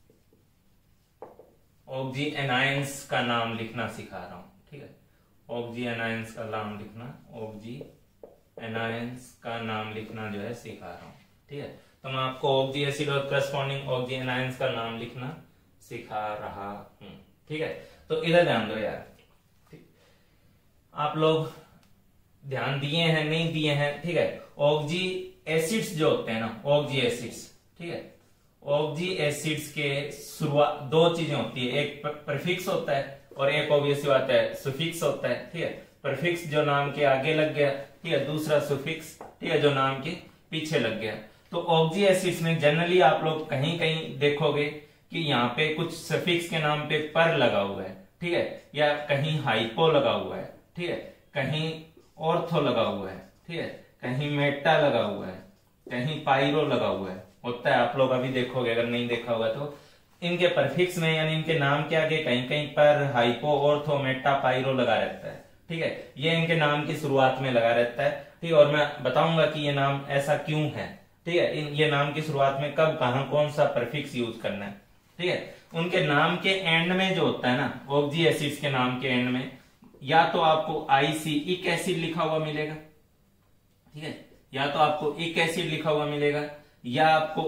oxy anions का नाम लिखना सिखा रहा हूं, ठीक है। ऑक्सी एनायंस का नाम लिखना, ऑक्सी एनायंस का नाम लिखना जो है सिखा रहा हूं, ठीक है। तो मैं आपको ऑक्सी एसिड और करस्पॉन्डिंग ऑक्सी एनायंस का नाम लिखना सिखा रहा हूं, ठीक है। तो इधर ध्यान दो यार, ठीक। आप लोग ध्यान दिए हैं नहीं दिए हैं, ठीक है। ऑक्जी एसिड्स जो होते हैं ना, ऑक्जी एसिड्स, ठीक है, ऑक्जी एसिड्स के शुरुआत दो चीजें होती है, एक प्रीफिक्स होता है और एक ऑब्वियस बात है सुफिक्स होता है, ठीक है। प्रीफिक्स जो नाम के आगे लग गया, ठीक है, दूसरा सुफिक्स, ठीक है, जो नाम के पीछे लग गया। तो ऑक्जी एसिड्स में जनरली आप लोग कहीं कहीं देखोगे कि यहाँ पे कुछ सफिक्स के नाम पे पर लगा हुआ है, ठीक है, या कहीं हाइपो लगा हुआ है, ठीक है, कहीं ऑर्थो लगा हुआ है, ठीक है, कहीं मेटा लगा हुआ है, कहीं पाइरो लगा हुआ है, होता है, आप लोग अभी देखोगे, अगर नहीं देखा होगा तो। इनके परफिक्स में यानी इनके नाम के आगे कहीं कहीं पर हाइपो, ऑर्थो, मेटा, पाइरो लगा रहता है, ठीक है, ये इनके नाम की शुरुआत में लगा रहता है, ठीक है। और मैं बताऊंगा कि ये नाम ऐसा क्यों है, ठीक है, ये नाम की शुरुआत में कब कहां कौन सा परफिक्स यूज करना है, ठीक है। उनके नाम के एंड में जो होता है ना, ऑक्जी एसिड्स के नाम के एंड में या तो आपको आईसी इक एसिड लिखा हुआ मिलेगा, ठीक है, या तो आपको इक एसिड लिखा हुआ मिलेगा, या आपको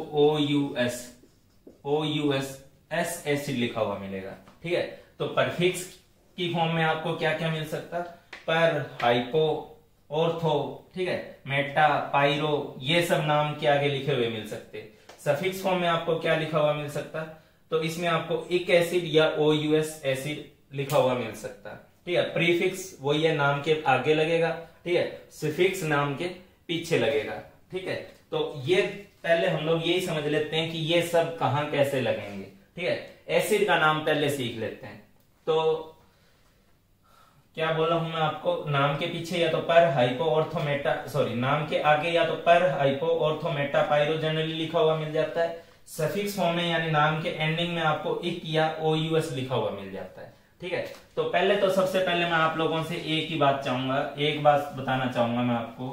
OUS एस एसिड लिखा हुआ मिलेगा, ठीक है। तो परफिक्स की फॉर्म में आपको क्या क्या मिल सकता, पर, हाइपो, ऑर्थो, ठीक है, मेटा, पाइरो, ये सब नाम के आगे लिखे हुए मिल सकते। सफिक्स फॉर्म में आपको क्या लिखा हुआ मिल सकता, तो इसमें आपको इक एसिड या OUS एसिड लिखा हुआ मिल सकता, ठीक है। प्रीफिक्स वही है, नाम के आगे लगेगा, ठीक है, सफिक्स नाम के पीछे लगेगा, ठीक है। तो ये पहले हम लोग यही समझ लेते हैं कि ये सब कहां कैसे लगेंगे, ठीक है। एसिड का नाम पहले सीख लेते हैं। तो क्या बोला हूं मैं आपको, नाम के पीछे या तो per, hypo, ortho, Meta, sorry, नाम के आगे या तो per, hypo, ortho, meta, pyro generally लिखा हुआ मिल जाता है। सफिक्स फॉर्म में यानी नाम के एंडिंग में आपको इक या OUS लिखा हुआ मिल जाता है, ठीक है। तो पहले तो सबसे पहले मैं आप लोगों से एक ही बात चाहूंगा, एक बात बताना चाहूंगा मैं आपको,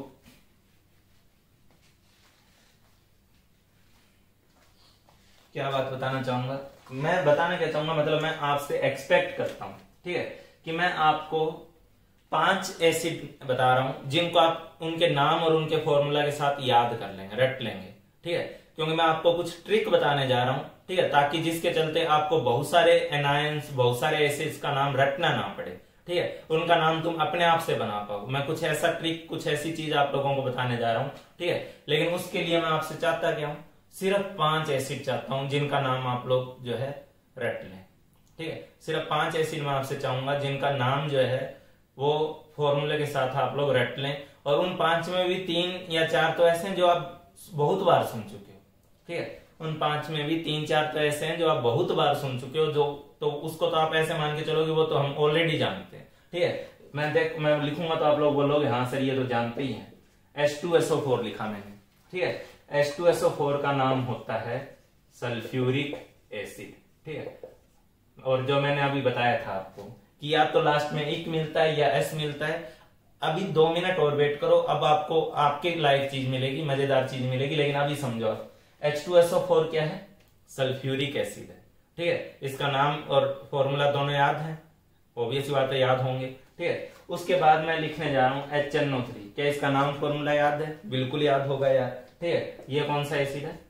क्या बात बताना चाहूंगा, मैं बताना क्या चाहूंगा, मतलब मैं आपसे एक्सपेक्ट करता हूं, ठीक है, कि मैं आपको 5 एसिड बता रहा हूं जिनको आप उनके नाम और उनके फॉर्मूला के साथ याद कर लेंगे, रट लेंगे, ठीक है। क्योंकि मैं आपको कुछ ट्रिक बताने जा रहा हूं, ठीक है, ताकि जिसके चलते आपको बहुत सारे एनायंस, बहुत सारे एसिड्स का नाम रटना ना पड़े, ठीक है, उनका नाम तुम अपने आप से बना पाओ। मैं कुछ ऐसा ट्रिक, कुछ ऐसी चीज आप लोगों को बताने जा रहा हूं, ठीक है। लेकिन उसके लिए मैं आपसे चाहता क्या हूं, सिर्फ 5 एसिड चाहता हूं जिनका नाम आप लोग जो है रट लें, ठीक है। सिर्फ 5 एसिड मैं आपसे चाहूंगा जिनका नाम जो है वो फॉर्मूले के साथ आप लोग रट लें। और उन 5 में भी 3 या 4 तो ऐसे हैं जो आप बहुत बार सुन चुके हो, ठीक है। उन 5 में भी 3-4 तो ऐसे हैं जो आप बहुत बार सुन चुके हो, जो तो उसको तो आप ऐसे मान के चलोगे वो तो हम ऑलरेडी जानते हैं, ठीक है। मैं लिखूंगा तो आप लोग बोलोगे हाँ सर ये तो जानते ही हैं। H2SO4 लिखा मैंने, ठीक है। H2SO4 का नाम होता है सल्फ्यूरिक एसिड, ठीक है। और जो मैंने अभी बताया था आपको कि या तो लास्ट में इक मिलता है या एस मिलता है। अभी 2 मिनट और वेट करो, अब आपको आपके लायक चीज मिलेगी, मजेदार चीज मिलेगी, लेकिन अभी समझो H2SO4 क्या है, सल्फ्यूरिक एसिड है, ठीक है। इसका नाम और फॉर्मूला दोनों याद है, ऑब्वियस बात है याद होंगे, ठीक है। उसके बाद मैं लिखने जा रहा हूं HNO3, क्या इसका नाम फॉर्मूला याद है, बिल्कुल याद होगा यार, ठीक है। ये कौन सा एसिड है,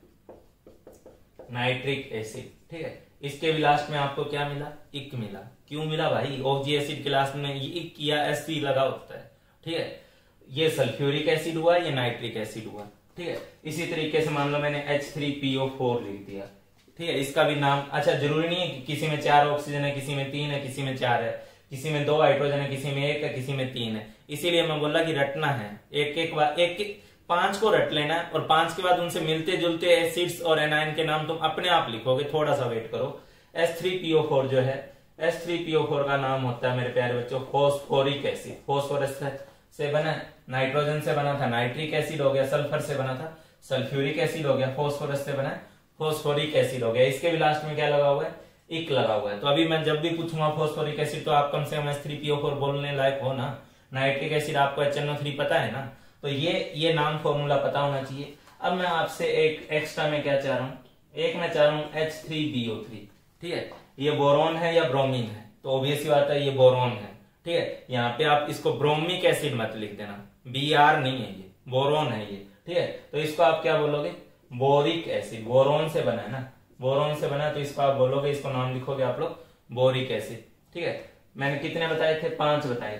नाइट्रिक एसिड, ठीक है। इसके भी लास्ट में आपको क्या मिला, इक मिला। क्यों मिला भाई, ऑक्जी एसिड के लास्ट में इक या एससी लगा होता है, ठीक है। ये सल्फ्यूरिक एसिड हुआ, ये नाइट्रिक एसिड हुआ, ठीक है। इसी तरीके से मान लो मैंने H3PO4 लिख दिया, ठीक है। इसका भी नाम, अच्छा जरूरी नहीं है कि किसी में 4 ऑक्सीजन है, किसी में 3 है, किसी में 4 है, किसी में 2 हाइड्रोजन है, किसी में 1 है, किसी में 3 है। इसीलिए मैं बोला कि रटना है, एक 5 को रट लेना है और 5 के बाद उनसे मिलते जुलते एसिड्स और एनायन के नाम तुम अपने आप लिखोगे। थोड़ा सा वेट करो। H3PO4 जो है, H3PO4 का नाम होता है मेरे प्यारे बच्चों फॉस्फोरिक एसिड। फॉस्फोरस से बना, नाइट्रोजन से बना था नाइट्रिक एसिड हो गया, सल्फर से बना था सल्फ्यूरिक एसिड हो गया, फॉस्फोरस से बना फॉस्फोरिक एसिड हो गया। इसके भी लास्ट में क्या लगा हुआ है, इक लगा हुआ है। तो अभी मैं जब भी पूछूंगा फॉस्फोरिक एसिड तो आप कम से कम H3PO4 बोलने लायक हो ना। नाइट्रिक एसिड आपको HNO3 पता है ना, तो ये नाम फॉर्मूला पता होना चाहिए। अब मैं आपसे एक एक्स्ट्रा में क्या चाह रहा हूँ, एक मैं चाह रहा हूँ H3BO3, ठीक है। ये बोरोन है या ब्रोमीन है, तो ऑब्वियस बात है ये बोरोन है, ठीक है। यहाँ पे आप इसको ब्रोमिक एसिड मत लिख देना, BR नहीं है, ये बोरोन है ये, ठीक है। तो इसको आप क्या बोलोगे, बोरिक एसिड। बोरोन से बना है ना, बोरोन से बना है, तो इसको आप बोलोगे, इसको नाम लिखोगे आप लोग बोरिक एसिड, ठीक है। मैंने कितने बताए थे, 5 बताए थे।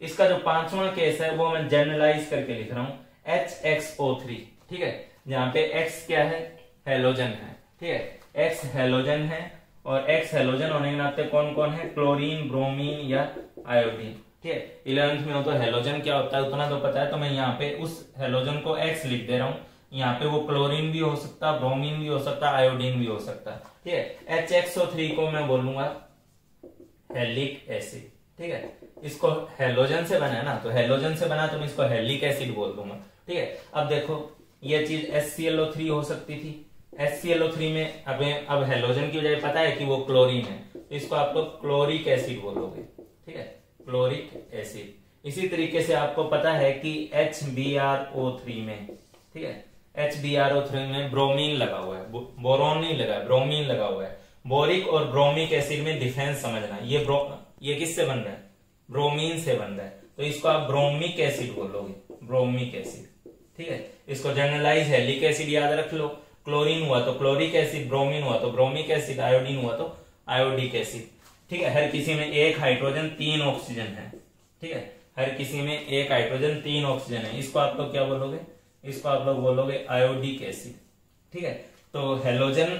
इसका जो पांचवा केस है वो मैं जनरलाइज करके लिख रहा हूं HXO3, ठीक है, जहां पे X क्या है, हेलोजन है, ठीक है, X हेलोजन है, और X हेलोजन होने के नाते कौन कौन है, क्लोरीन, ब्रोमीन या आयोडीन, ठीक है। 11th में हो तो हेलोजन क्या होता है उतना तो पता है, तो मैं यहाँ पे उस हेलोजन को X लिख दे रहा हूँ। यहाँ पे वो क्लोरीन भी हो सकता, ब्रोमीन भी हो सकता, आयोडीन भी हो सकता, ठीक है। HXO3 को मैं बोलूंगा हेलिक एसिड, ठीक है। इसको हेलोजन से बना है ना, तो हेलोजन से बना तो मैं इसको हेलिक एसिड बोल दूंगा, ठीक है। अब देखो ये चीज HClO3 हो सकती थी, HClO3 में अब हेलोजन की वजह पता है कि वो क्लोरीन है, तो इसको आप लोग क्लोरिक एसिड बोलोगे, ठीक है, क्लोरिक एसिड। इसी तरीके से आपको पता है कि HBrO3 में, ठीक है, HBrO3 में ब्रोमीन लगा हुआ है, बोरोन नहीं लगा है, ब्रोमीन लगा हुआ है। बोरिक और ब्रोमिक एसिड में डिफरेंस समझना, ये किससे बन रहा है, ब्रोमीन से बन रहा है, तो इसको आप ब्रोमिक एसिड बोलोगे, ब्रोमिक एसिड, ठीक है। इसको जनरलाइज हेलिक एसिड याद रख लो, क्लोरीन हुआ तो क्लोरिक एसिड, ब्रोमीन हुआ तो ब्रोमिक एसिड, आयोडीन हुआ तो आयोडिक एसिड, ठीक है। हर किसी में एक हाइड्रोजन 3 ऑक्सीजन है, ठीक है, हर किसी में एक हाइड्रोजन 3 ऑक्सीजन है, इसको आप लोग क्या बोलोगे, इसको आप लोग बोलोगे आयोडिक एसिड, ठीक है। तो हेलोजन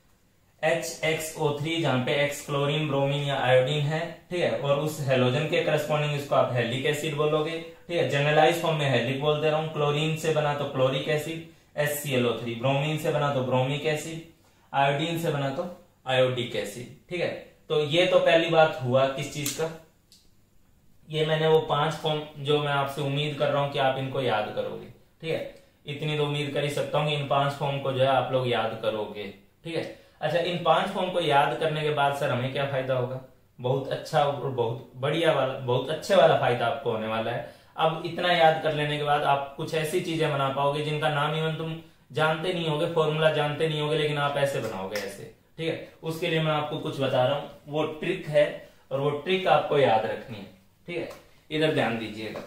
HXO3 जहां पे X क्लोरीन, ब्रोमीन या आयोडीन है, ठीक है, और उस हेलोजन के करस्पॉन्डिंग इसको आप हेलिक एसिड बोलोगे, ठीक है। जनरलाइज फॉर्म में हेलिक बोल दे रहा हूं, क्लोरीन से बना तो क्लोरिक एसिड HClO3, ब्रोमीन से बना तो ब्रोमिक एसिड, आयोडीन से बना तो आयोडिक एसिड, ठीक है। तो ये तो पहली बात हुआ किस चीज का, ये मैंने वो 5 फॉर्म जो मैं आपसे उम्मीद कर रहा हूं कि आप इनको याद करोगे, ठीक है, इतनी तो उम्मीद कर ही सकता हूं कि इन 5 फॉर्म को जो है आप लोग याद करोगे, ठीक है। अच्छा, इन 5 फॉर्म को याद करने के बाद सर हमें क्या फायदा होगा, बहुत अच्छा और बहुत बढ़िया वाला, बहुत अच्छे वाला फायदा आपको होने वाला है। अब इतना याद कर लेने के बाद आप कुछ ऐसी चीजें बना पाओगे जिनका नाम इवन तुम जानते नहीं होगे, फॉर्मूला जानते नहीं होगे, लेकिन आप ऐसे बनाओगे ऐसे, ठीक है। उसके लिए मैं आपको कुछ बता रहा हूं, वो ट्रिक है और वो ट्रिक आपको याद रखनी है, ठीक है। इधर ध्यान दीजिएगा,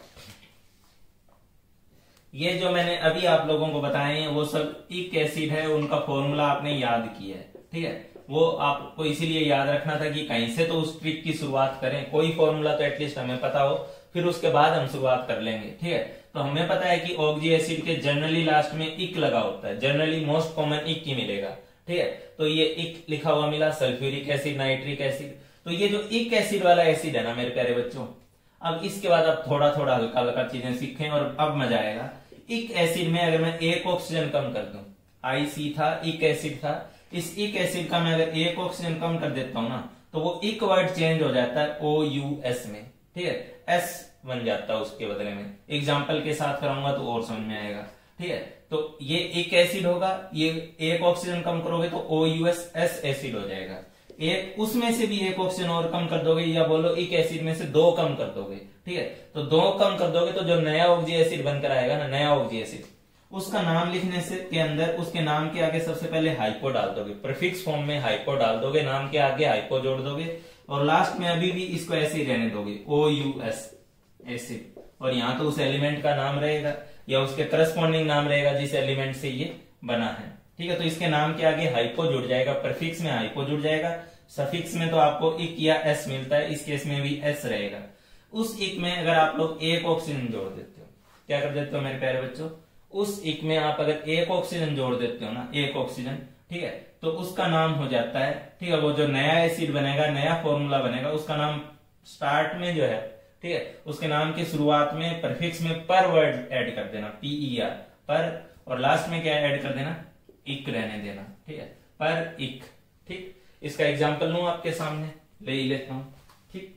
ये जो मैंने अभी आप लोगों को बताए हैं वो सब इक एसिड है, उनका फॉर्मूला आपने याद किया है, ठीक है। वो आपको इसीलिए याद रखना था कि कहीं से तो उस ट्रिक की शुरुआत करें, कोई फॉर्मूला तो एटलीस्ट हमें पता हो, फिर उसके बाद हम शुरुआत कर लेंगे, ठीक है। तो हमें पता है कि ऑक्सी एसिड के जनरली लास्ट में इक लगा होता है, जनरली मोस्ट कॉमन इक ही मिलेगा, ठीक है। तो ये इक लिखा हुआ मिला, सल्फ्यूरिक एसिड, नाइट्रिक एसिड। तो ये जो इक एसिड वाला एसिड है ना मेरे प्यारे बच्चों, अब इसके बाद आप थोड़ा थोड़ा हल्का हल्का चीजें सीखें और अब मजा आएगा। इक एसिड में अगर मैं एक ऑक्सीजन कम कर दूं, IC था, इक एसिड था, इस इक एसिड का मैं अगर एक ऑक्सीजन कम कर देता हूं ना, तो वो इक वर्ड चेंज हो जाता है OUS में, ठीक है, S बन जाता है उसके बदले में। एग्जाम्पल के साथ कराऊंगा तो और समझ में आएगा, ठीक है। तो ये इक एसिड होगा, ये एक ऑक्सीजन कम करोगे तो OUS S एसिड हो जाएगा। एक उसमें से भी एक ऑक्सीजन और कम कर दोगे, या बोलो इक एसिड में से 2 कम कर दोगे, ठीक है। तो 2 कम कर दोगे तो जो नया ऑक्सी एसिड बनकर आएगा ना, नया ऑक्सी एसिड, उसका नाम लिखने से के अंदर उसके नाम के आगे सबसे पहले हाइपो डाल दोगे, प्रीफिक्स फॉर्म में हाइपो डाल दोगे, नाम के आगे हाइपो जोड़ दोगे, और लास्ट में अभी भी इसको ऐसे ही रहने दोगे OUS एसिड, और यहाँ तो उस एलिमेंट का नाम रहेगा या उसके करस्पॉन्डिंग नाम रहेगा जिस एलिमेंट से ये बना है, ठीक है। तो इसके नाम के आगे हाइपो जुड़ जाएगा, प्रीफिक्स में हाइपो जुड़ जाएगा, सफिक्स में तो आपको इक या S मिलता है, इस केस में भी S रहेगा। उस इक में अगर आप लोग एक ऑक्सीजन जोड़ देते हो, क्या कर देते हो मेरे प्यारे बच्चों, उस इक में आप अगर एक ऑक्सीजन जोड़ देते हो ना, एक ऑक्सीजन, ठीक है, तो उसका नाम हो जाता है, ठीक है, वो जो नया एसिड बनेगा, नया फॉर्मूला बनेगा, उसका नाम स्टार्ट में जो है, ठीक है, उसके नाम की शुरुआत में प्रीफिक्स में पर वर्ड ऐड कर देना, PER पर, और लास्ट में क्या ऐड कर देना, इक रहने देना, ठीक है, पर इक, ठीक। इसका एग्जाम्पल लूं आपके सामने, ले ही लेता हूं, ठीक।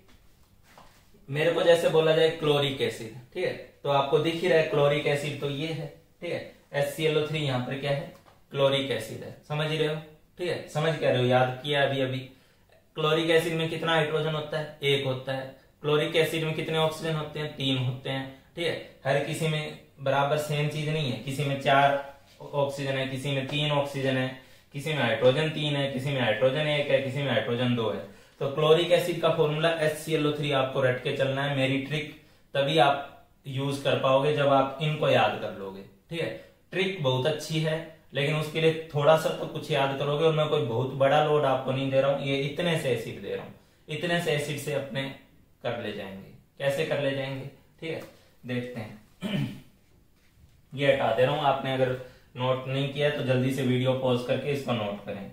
मेरे को जैसे बोला जाए क्लोरिक एसिड, ठीक है, तो आपको दिख ही रहा है क्लोरिक एसिड तो ये है, ठीक है, HClO3 यहाँ पर क्या है, क्लोरिक एसिड है, समझ रहे हो, ठीक है, समझ क्या रहे हो, याद किया अभी अभी। क्लोरिक एसिड में कितना हाइड्रोजन होता है, 1 होता है। क्लोरिक एसिड में कितने ऑक्सीजन होते हैं, 3 होते हैं, ठीक है। हर किसी में बराबर सेम चीज नहीं है, किसी में 4 ऑक्सीजन है, किसी में 3 ऑक्सीजन है, किसी में हाइड्रोजन 3 है, किसी में हाइड्रोजन 1 है, किसी में हाइड्रोजन 2 है। तो क्लोरिक एसिड का फॉर्मूला HClO3 आपको रट के चलना है, मेरी ट्रिक तभी आप यूज कर पाओगे जब आप इनको याद कर लोगे, ठीक है। ट्रिक बहुत अच्छी है, लेकिन उसके लिए थोड़ा सा तो कुछ याद करोगे, और मैं कोई बहुत बड़ा लोड आपको नहीं दे रहा हूं, ये इतने से एसिड दे रहा हूं, इतने से एसिड से अपने कर ले जाएंगे, कैसे कर ले जाएंगे, ठीक है, देखते हैं। ये हटा दे रहा हूं, आपने अगर नोट नहीं किया तो जल्दी से वीडियो पॉज करके इसको नोट करें।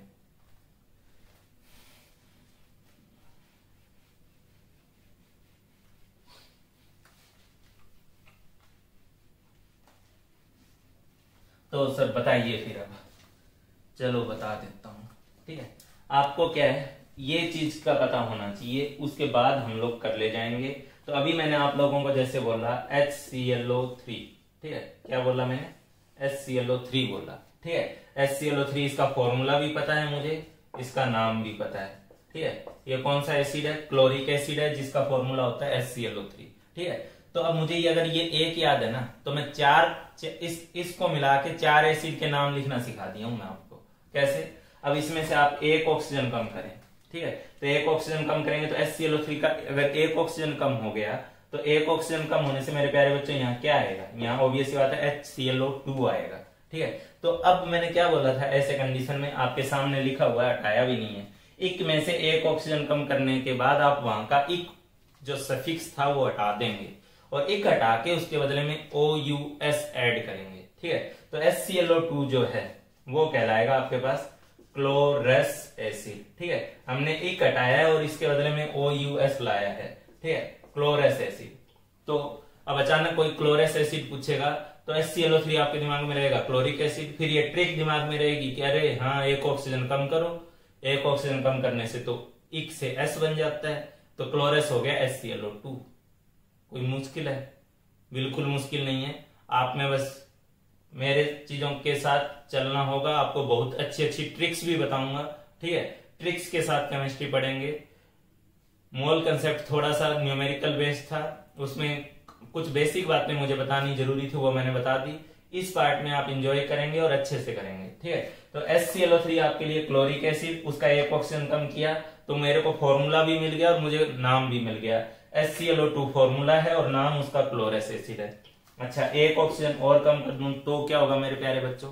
तो सर बताइए फिर, अब चलो बता देता हूं, ठीक है। आपको क्या है, ये चीज का पता होना चाहिए, उसके बाद हम लोग कर ले जाएंगे। तो अभी मैंने आप लोगों को जैसे बोला HClO3, ठीक है, क्या बोला मैंने, HClO3 बोला, ठीक है। HClO3 इसका फॉर्मूला भी पता है मुझे, इसका नाम भी पता है, ठीक है। ये कौन सा एसिड है, क्लोरिक एसिड है, जिसका फॉर्मूला होता है HClO3, ठीक है। तो अब मुझे ये अगर ये एक याद है ना, तो मैं इसको मिला के 4 एसिड के नाम लिखना सिखा दिया हूं मैं आपको। कैसे, अब इसमें से आप एक ऑक्सीजन कम करें, ठीक है, तो एक ऑक्सीजन कम करेंगे तो HClO3 का अगर एक ऑक्सीजन कम हो गया तो एक ऑक्सीजन कम होने से मेरे प्यारे बच्चों यहाँ क्या आएगा, यहाँ ऑब्वियस बात है HClO2 आएगा, ठीक है। तो अब मैंने क्या बोला था, ऐसे कंडीशन में आपके सामने लिखा हुआ है, हटाया भी नहीं है, इक में से एक ऑक्सीजन कम करने के बाद आप वहां का इक जो सफिक्स था वो हटा देंगे और इक हटा के उसके बदले में OUS ऐड करेंगे, ठीक है। तो HClO2 जो है वो कहलाएगा आपके पास क्लोरस एसिड, ठीक है। हमने इक हटाया है और इसके बदले में OUS लाया है, ठीक है, क्लोरस एसिड। तो अब अचानक कोई क्लोरस एसिड पूछेगा तो HClO3 आपके दिमाग में रहेगा क्लोरिक एसिड, फिर ये ट्रिक दिमाग में रहेगी कि अरे हाँ एक ऑक्सीजन कम करो, एक ऑक्सीजन कम करने से तो इक से S बन जाता है, तो क्लोरस हो गया HClO2। कोई मुश्किल है, बिल्कुल मुश्किल नहीं है, आप में बस मेरे चीजों के साथ चलना होगा। आपको बहुत अच्छी अच्छी ट्रिक्स भी बताऊंगा, ठीक है, ट्रिक्स के साथ केमिस्ट्री पढ़ेंगे। मोल कंसेप्ट थोड़ा सा न्यूमेरिकल बेस्ड था, उसमें कुछ बेसिक बातें मुझे बतानी जरूरी थी, वो मैंने बता दी। इस पार्ट में आप इंजॉय करेंगे और अच्छे से करेंगे, ठीक है। तो HClO3 आपके लिए क्लोरिक एसिड, उसका एक ऑक्सीजन कम किया तो मेरे को फॉर्मूला भी मिल गया और मुझे नाम भी मिल गया। HClO2 फॉर्मूला है और नाम उसका क्लोरस एसिड है। अच्छा, एक ऑक्सीजन और कम कर दूं तो क्या होगा मेरे प्यारे बच्चों,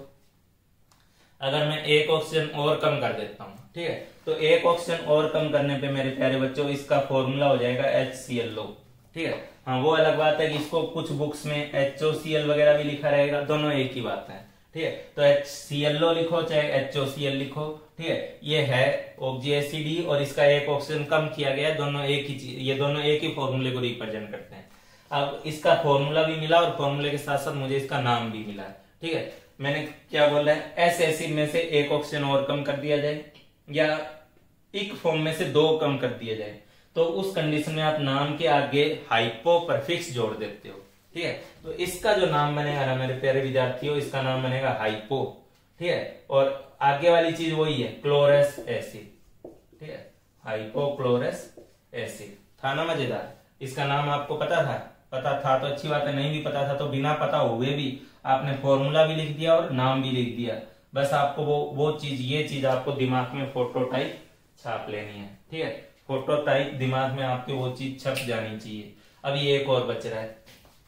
अगर मैं एक ऑक्सीजन और कम कर देता हूं, ठीक है, तो एक ऑक्सीजन और कम करने पे मेरे प्यारे बच्चों इसका फॉर्मूला हो जाएगा HClO, ठीक है। हाँ, वो अलग बात है कि इसको कुछ बुक्स में HOCl वगैरह भी लिखा रहेगा, दोनों एक ही बात है, ठीक है। तो HClO लिखो चाहे HOCl लिखो, ठीक है, ये है OxyACD और इसका एक ऑक्सीजन कम किया गया, दोनों एक ही चीज, ये दोनों एक ही फॉर्मूले को रिप्रेजेंट करते हैं। अब इसका फॉर्मूला भी मिला और फॉर्मूले के साथ साथ मुझे इसका नाम भी मिला, ठीक है। मैंने क्या बोला है, S एसिड में से एक ऑक्सीजन और कम कर दिया जाए या इक फॉर्म में से 2 कम कर दिया जाए, तो उस कंडीशन में आप नाम के आगे हाइपो प्रफिक्स जोड़ देते हो, ठीक है। तो इसका जो नाम बनेगा मेरे प्यारे विद्यार्थियों, इसका नाम बनेगा हाइपो, ठीक है, और आगे वाली चीज वही है क्लोरस एसिड, ठीक है, हाइपोक्लोरस एसिड। था ना मजेदार, इसका नाम आपको पता था? पता था तो अच्छी बात है, नहीं भी पता था तो बिना पता हुए भी आपने फॉर्मूला भी लिख दिया और नाम भी लिख दिया। बस आपको वो चीज, ये चीज आपको दिमाग में फोटोटाइप छाप लेनी है, ठीक है, फोटोटाइप दिमाग में आपके वो चीज छप जानी चाहिए। अभी एक और बच रहा है,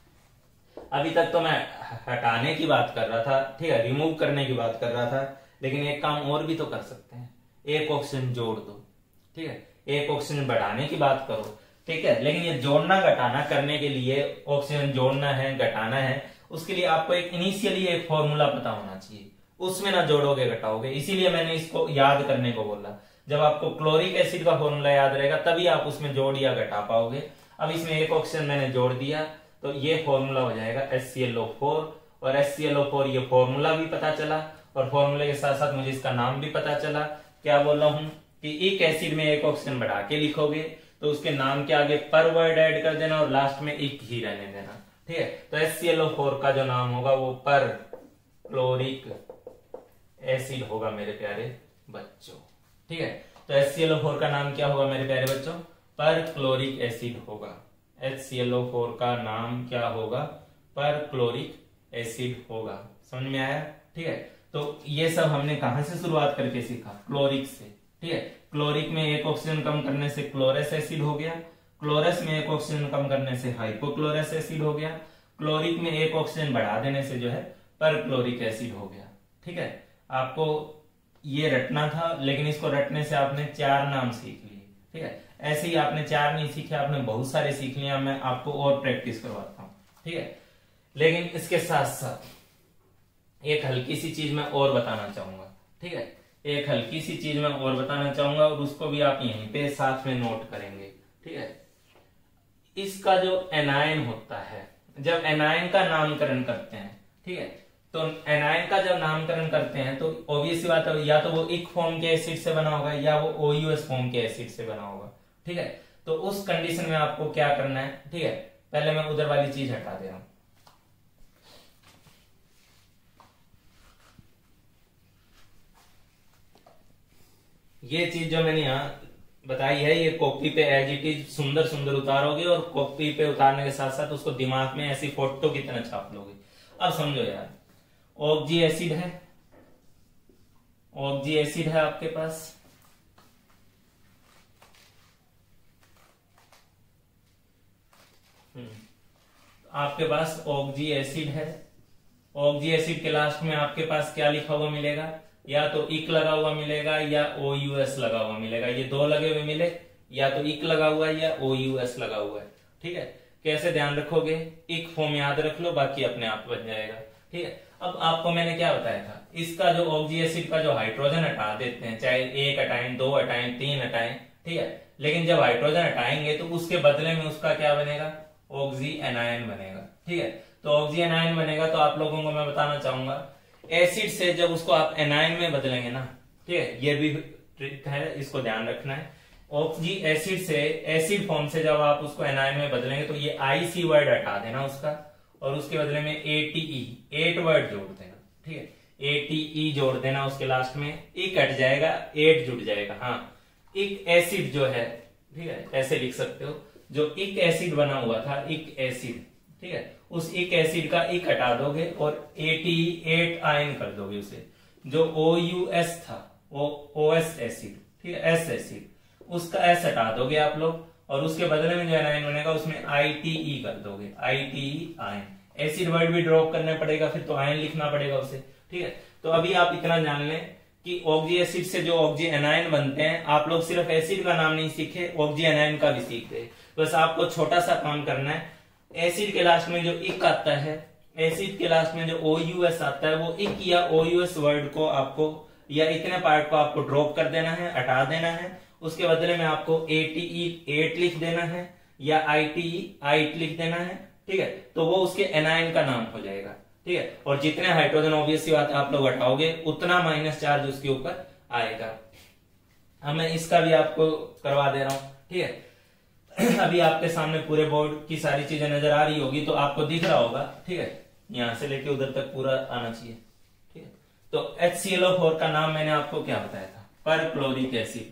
अभी तक तो मैं हटाने की बात कर रहा था, ठीक है, रिमूव करने की बात कर रहा था, लेकिन एक काम और भी तो कर सकते हैं, एक ऑक्सीजन जोड़ दो, ठीक है, एक ऑक्सीजन बढ़ाने की बात करो, ठीक है। लेकिन ये जोड़ना घटाना करने के लिए, ऑक्सीजन जोड़ना है घटाना है, उसके लिए आपको एक इनिशियली एक फॉर्मूला पता होना चाहिए, उसमें ना जोड़ोगे घटाओगे, इसीलिए मैंने इसको याद करने को बोला। जब आपको क्लोरिक एसिड का फॉर्मूला याद रहेगा तभी आप उसमें जोड़ या घटा पाओगे। अब इसमें एक ऑक्सीजन मैंने जोड़ दिया तो ये फॉर्मूला हो जाएगा HClO4, और HClO4 ये फॉर्मूला भी पता चला और फॉर्मूले के साथ साथ मुझे इसका नाम भी पता चला। क्या बोल रहा हूं कि एक एसिड में एक ऑक्सीजन बढ़ा के लिखोगे तो उसके नाम के आगे पर वर्ड ऐड कर देना और लास्ट में एक ही रहने देना, ठीक है। तो HClO4 का जो नाम होगा वो पर क्लोरिक एसिड होगा मेरे प्यारे बच्चों, ठीक है। तो HClO4 का नाम क्या होगा मेरे प्यारे बच्चों, पर क्लोरिक एसिड होगा। HClO4 का नाम क्या होगा, पर क्लोरिक एसिड होगा। समझ में आया, ठीक है। तो ये सब हमने कहां से शुरुआत करके सीखा, क्लोरिक से, ठीक है। क्लोरिक में एक ऑक्सीजन कम करने से क्लोरस एसिड हो गया, क्लोरस में एक ऑक्सीजन कम करने से हाइपोक्लोरस एसिड हो गया, क्लोरिक में एक ऑक्सीजन बढ़ा देने से जो है पर क्लोरिक एसिड हो गया, ठीक है। आपको ये रटना था, लेकिन इसको रटने से आपने 4 नाम सीख लिए, ठीक है। ऐसे ही आपने 4 नहीं सीखे, आपने बहुत सारे सीख लिया, मैं आपको और प्रैक्टिस करवाता हूं, ठीक है। लेकिन इसके साथ साथ एक हल्की सी चीज मैं और बताना चाहूंगा, ठीक है। एक हल्की सी चीज मैं और बताना चाहूंगा और उसको भी आप यहीं पे साथ में नोट करेंगे, ठीक है। इसका जो एनायन होता है, जब एनायन का नामकरण करते हैं, ठीक है, तो एनायन का जब नामकरण करते हैं तो ऑब्वियस सी बात है, या तो वो इक फॉर्म के एसिड से बना होगा या वो OUS फॉर्म के एसिड से बना होगा, ठीक है। तो उस कंडीशन में आपको क्या करना है, ठीक है। पहले मैं उधर वाली चीज हटा दे रहा हूं। ये चीज जो मैंने यहां बताई है, ये कॉपी पे एज इट इज सुंदर सुंदर उतारोगे और कॉपी पे उतारने के साथ साथ उसको दिमाग में ऐसी फोटो की तरह छाप लोगे। अब समझो यार, ऑक्जी एसिड है, ऑक्जी एसिड है आपके पास, आपके पास ऑक्जी एसिड है। ऑक्जी एसिड के लास्ट में आपके पास क्या लिखा हुआ मिलेगा, या तो इक लगा हुआ मिलेगा या OUS लगा हुआ मिलेगा। ये दो लगे हुए मिले, या तो इक लगा हुआ है या OUS लगा हुआ है, ठीक है। कैसे ध्यान रखोगे, इक फॉर्म याद रख लो, बाकी अपने आप बन जाएगा, ठीक है। अब आपको मैंने क्या बताया था, इसका जो ऑक्जी एसिड का जो हाइड्रोजन हटा देते हैं, चाहे 1 हटाएं, 2 हटाएं, 3 हटाएं, ठीक है, लेकिन जब हाइड्रोजन हटाएंगे तो उसके बदले में उसका क्या बनेगा, ऑक्जी एनायन बनेगा, ठीक है। तो ऑक्जी एनायन बनेगा, तो आप लोगों को मैं बताना चाहूंगा, एसिड से जब उसको आप एनायन में बदलेंगे ना, ठीक है, ये भी ट्रिक है, इसको ध्यान रखना है। ऑक्जी एसिड से, एसिड फॉर्म से जब आप उसको एनायन में बदलेंगे तो ये IC वर्ड हटा देना उसका, और उसके बदले में ATE 8 वर्ड जोड़ देना, ठीक है। ATE जोड़ देना उसके लास्ट में, इक हट जाएगा, 8 जुड़ जाएगा। हाँ, इक एसिड जो है, ठीक है, ऐसे लिख सकते हो, जो इक एसिड बना हुआ था, इक एसिड, ठीक है, उस इक एसिड का इक हटा दोगे और ATE 8 आयन कर दोगे उसे। जो OUS था, OS एसिड, ठीक है, S एसिड, उसका S हटा दोगे आप लोग, और उसके बदले में जो एनायन बनेगा उसमें ITE कर दोगे, ITE आयन। एसिड वर्ड भी ड्रॉप करना पड़ेगा, फिर तो आयन लिखना पड़ेगा उसे, ठीक है। तो अभी आप इतना जान लें कि ऑक्जी एसिड से जो ऑक्जी एनायन बनते हैं, आप लोग सिर्फ एसिड का नाम नहीं सीखे, ऑक्जी एनायन का भी सीख गए। बस आपको छोटा सा काम करना है, एसिड के लास्ट में जो इक आता है, एसिड के लास्ट में जो OUS आता है, वो इक या OUS वर्ड को आपको, या इतने पार्ट को आपको ड्रॉप कर देना है, हटा देना है। उसके बदले में आपको ATE 8 लिख देना है या ITE 8 लिख देना है, ठीक है। तो वो उसके एनायन का नाम हो जाएगा, ठीक है। और जितने हाइड्रोजन ऑब्वियस सी बात है आप लोग हटाओगे, उतना माइनस चार्ज उसके ऊपर आएगा। अब मैं इसका भी आपको करवा दे रहा हूं, ठीक है। अभी आपके सामने पूरे बोर्ड की सारी चीजें नजर आ रही होगी, तो आपको दिख रहा होगा, ठीक है, यहां से लेके उधर तक पूरा आना चाहिए, ठीक है। तो HClO4 का नाम मैंने आपको क्या बताया था, पर क्लोरिक एसिड।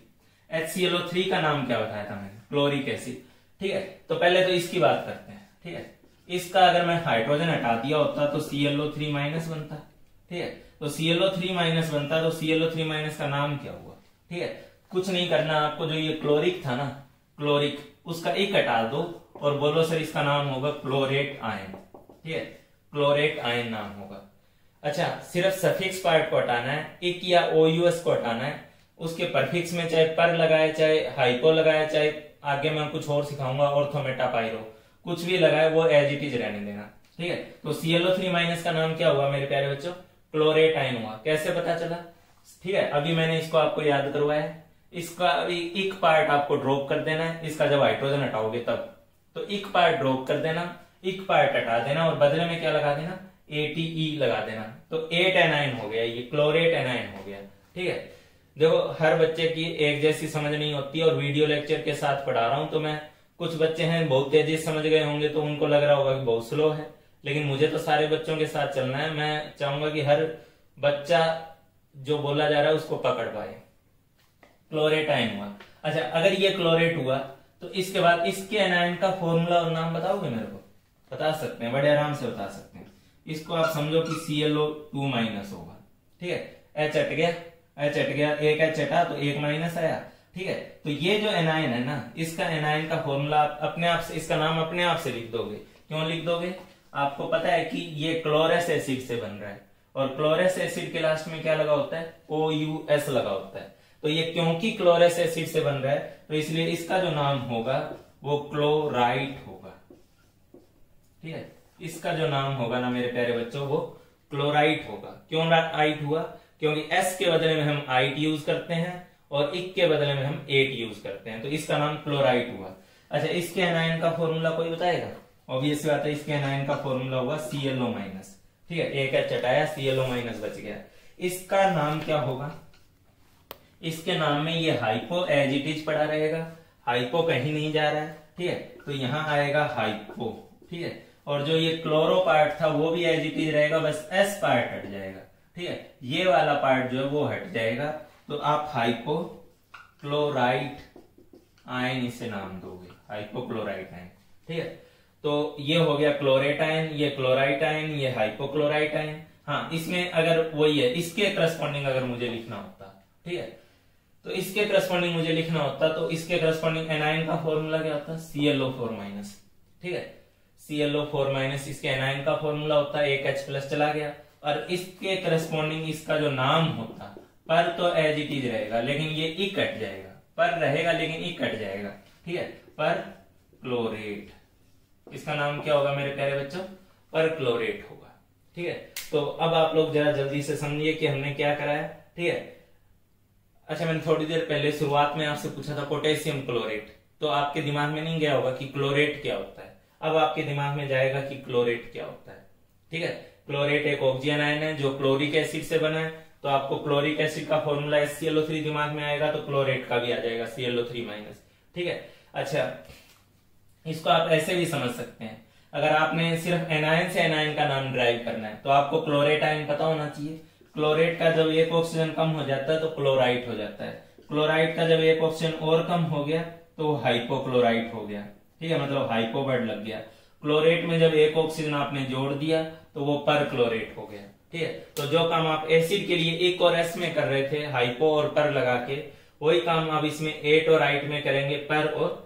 HClO3 का नाम क्या बताया था मैंने, क्लोरिक एसिड, ठीक है। तो पहले तो इसकी बात करते हैं, ठीक है। इसका अगर मैं हाइड्रोजन हटा दिया होता तो ClO3 माइनस बनता, ठीक है। तो ClO3 माइनस बनता, तो ClO3 माइनस का नाम क्या हुआ, ठीक है। कुछ नहीं करना आपको, जो ये क्लोरिक था ना, क्लोरिक, उसका एक हटा दो और बोलो सर इसका नाम होगा क्लोरेट आयन, ठीक है, क्लोरेट आयन नाम होगा। अच्छा, सिर्फ सफिक्स पार्ट को हटाना है, इक या OUS को हटाना है, उसके परफिक्स में चाहे पर लगाए, चाहे हाइपो लगाए, चाहे आगे मैं कुछ और सिखाऊंगा, ऑर्थो मेटा पाइरो, कुछ भी लगाए, वो एज इट इज रहने देना, ठीक है। तो ClO3 माइनस का नाम क्या हुआ मेरे प्यारे बच्चों, क्लोरेट आयन हुआ। कैसे पता चला, ठीक है, अभी मैंने इसको आपको याद करवाया है। इसका एक पार्ट आपको ड्रॉप कर देना है, इसका जब हाइड्रोजन हटाओगे तब, तो एक पार्ट ड्रॉप कर देना, एक पार्ट हटा देना, और बदले में क्या लगा देना, ATE लगा देना, तो 8 एनायन हो गया, ये क्लोरेट एनायन हो गया, ठीक है। देखो, हर बच्चे की एक जैसी समझ नहीं होती, और वीडियो लेक्चर के साथ पढ़ा रहा हूं, तो मैं, कुछ बच्चे हैं बहुत तेजी से समझ गए होंगे, तो उनको लग रहा होगा कि बहुत स्लो है, लेकिन मुझे तो सारे बच्चों के साथ चलना है। मैं चाहूंगा कि हर बच्चा जो बोला जा रहा है उसको पकड़ पाए। क्लोरेट आयन हुआ। अच्छा, अगर ये क्लोरेट हुआ तो इसके बाद इसके एनायन का फॉर्मूला और नाम बताओगे मेरे को? बता सकते हैं, बड़े आराम से बता सकते हैं। इसको आप समझो कि ClO2 माइनस होगा, ठीक है। H हट गया, H हट गया, एक H हटा तो एक माइनस आया, ठीक है। तो ये जो एनायन है ना, इसका एनायन का फॉर्मूला आप अपने आप से, इसका नाम अपने आप से लिख दोगे। क्यों लिख दोगे? आपको पता है कि ये क्लोरस एसिड से बन रहा है, और क्लोरस एसिड के लास्ट में क्या लगा होता है? OUS लगा होता है। तो ये क्योंकि क्लोरस एसिड से बन रहा है तो इसलिए इसका जो नाम होगा वो क्लोराइट होगा। ठीक है, इसका जो नाम होगा ना मेरे प्यारे बच्चों वो क्लोराइट होगा। क्यों आइट हुआ? क्योंकि एस के बदले में हम आइट यूज करते हैं और इक के बदले में हम एट यूज करते हैं, तो इसका नाम क्लोराइट हुआ। अच्छा, इसके एनायन का फॉर्मूला कोई बताएगा? ऑब्वियस बात है, इसके एनायन का फॉर्मूला होगा ClO-। ठीक है, एक एच हटाया, ClO- बच गया। इसका नाम क्या होगा? इसके नाम में ये हाइपो एज इट इज पड़ा रहेगा, हाइपो कहीं नहीं जा रहा है। ठीक है, तो यहां आएगा हाइपो। ठीक है, और जो ये क्लोरो पार्ट था वो भी एज इट इज रहेगा, बस एस पार्ट हट जाएगा। ठीक है, ये वाला पार्ट जो है वो हट जाएगा, तो आप हाइपो क्लोराइट आयन इसे नाम दोगे, हाइपोक्लोराइट आयन। ठीक है, तो ये हो गया क्लोरेट आयन, ये क्लोराइट आयन, ये हाइपोक्लोराइट आयन। हाँ, इसमें अगर वही है, इसके करस्पॉन्डिंग अगर मुझे लिखना होता, ठीक है, तो इसके करस्पॉन्डिंग मुझे लिखना होता तो इसके करस्पॉन्डिंग एनायन का फॉर्मूला क्या होता? ClO4-। ठीक है, ClO4- इसके एनायन का फॉर्मूला होता है, एक H+ चला गया, और इसके करस्पॉन्डिंग इसका जो नाम होता, पर तो एज इट इज रहेगा लेकिन ये इक कट जाएगा, पर रहेगा लेकिन इक कट जाएगा। ठीक है, पर क्लोरेट, इसका नाम क्या होगा मेरे प्यारे बच्चों? पर क्लोरेट होगा। ठीक है, तो अब आप लोग जरा जल्दी से समझिए कि हमने क्या कराया। ठीक है, अच्छा, मैंने थोड़ी देर पहले शुरुआत में आपसे पूछा था पोटेशियम क्लोरेट, तो आपके दिमाग में नहीं गया होगा कि क्लोरेट क्या होता है। अब आपके दिमाग में जाएगा कि क्लोरेट क्या होता है। ठीक है, क्लोरेट एक ऑक्सीजन आयन है जो क्लोरिक एसिड से बना है, तो आपको क्लोरिक एसिड का फॉर्मूला HClO3 दिमाग में आएगा, तो क्लोरेट का भी आ जाएगा ClO3-। ठीक है, अच्छा, इसको आप ऐसे भी समझ सकते हैं, अगर आपने सिर्फ एनायन से एनायन का नाम ड्राइव करना है तो आपको क्लोरेट आयन पता होना चाहिए। क्लोरेट का जब एक ऑक्सीजन कम हो जाता है तो क्लोराइट हो जाता है, क्लोराइट का जब एक ऑक्सीजन और कम हो गया तो हाइपोक्लोराइट हो गया। ठीक है, मतलब हाइपो वर्ड लग गया। क्लोरेट में जब एक ऑक्सीजन आपने जोड़ दिया तो वो पर क्लोरेट हो गया। ठीक है, तो जो काम आप एसिड के लिए एक और एस में कर रहे थे, हाइपो और पर लगा के, वही काम आप इसमें एट और आइट में करेंगे, पर और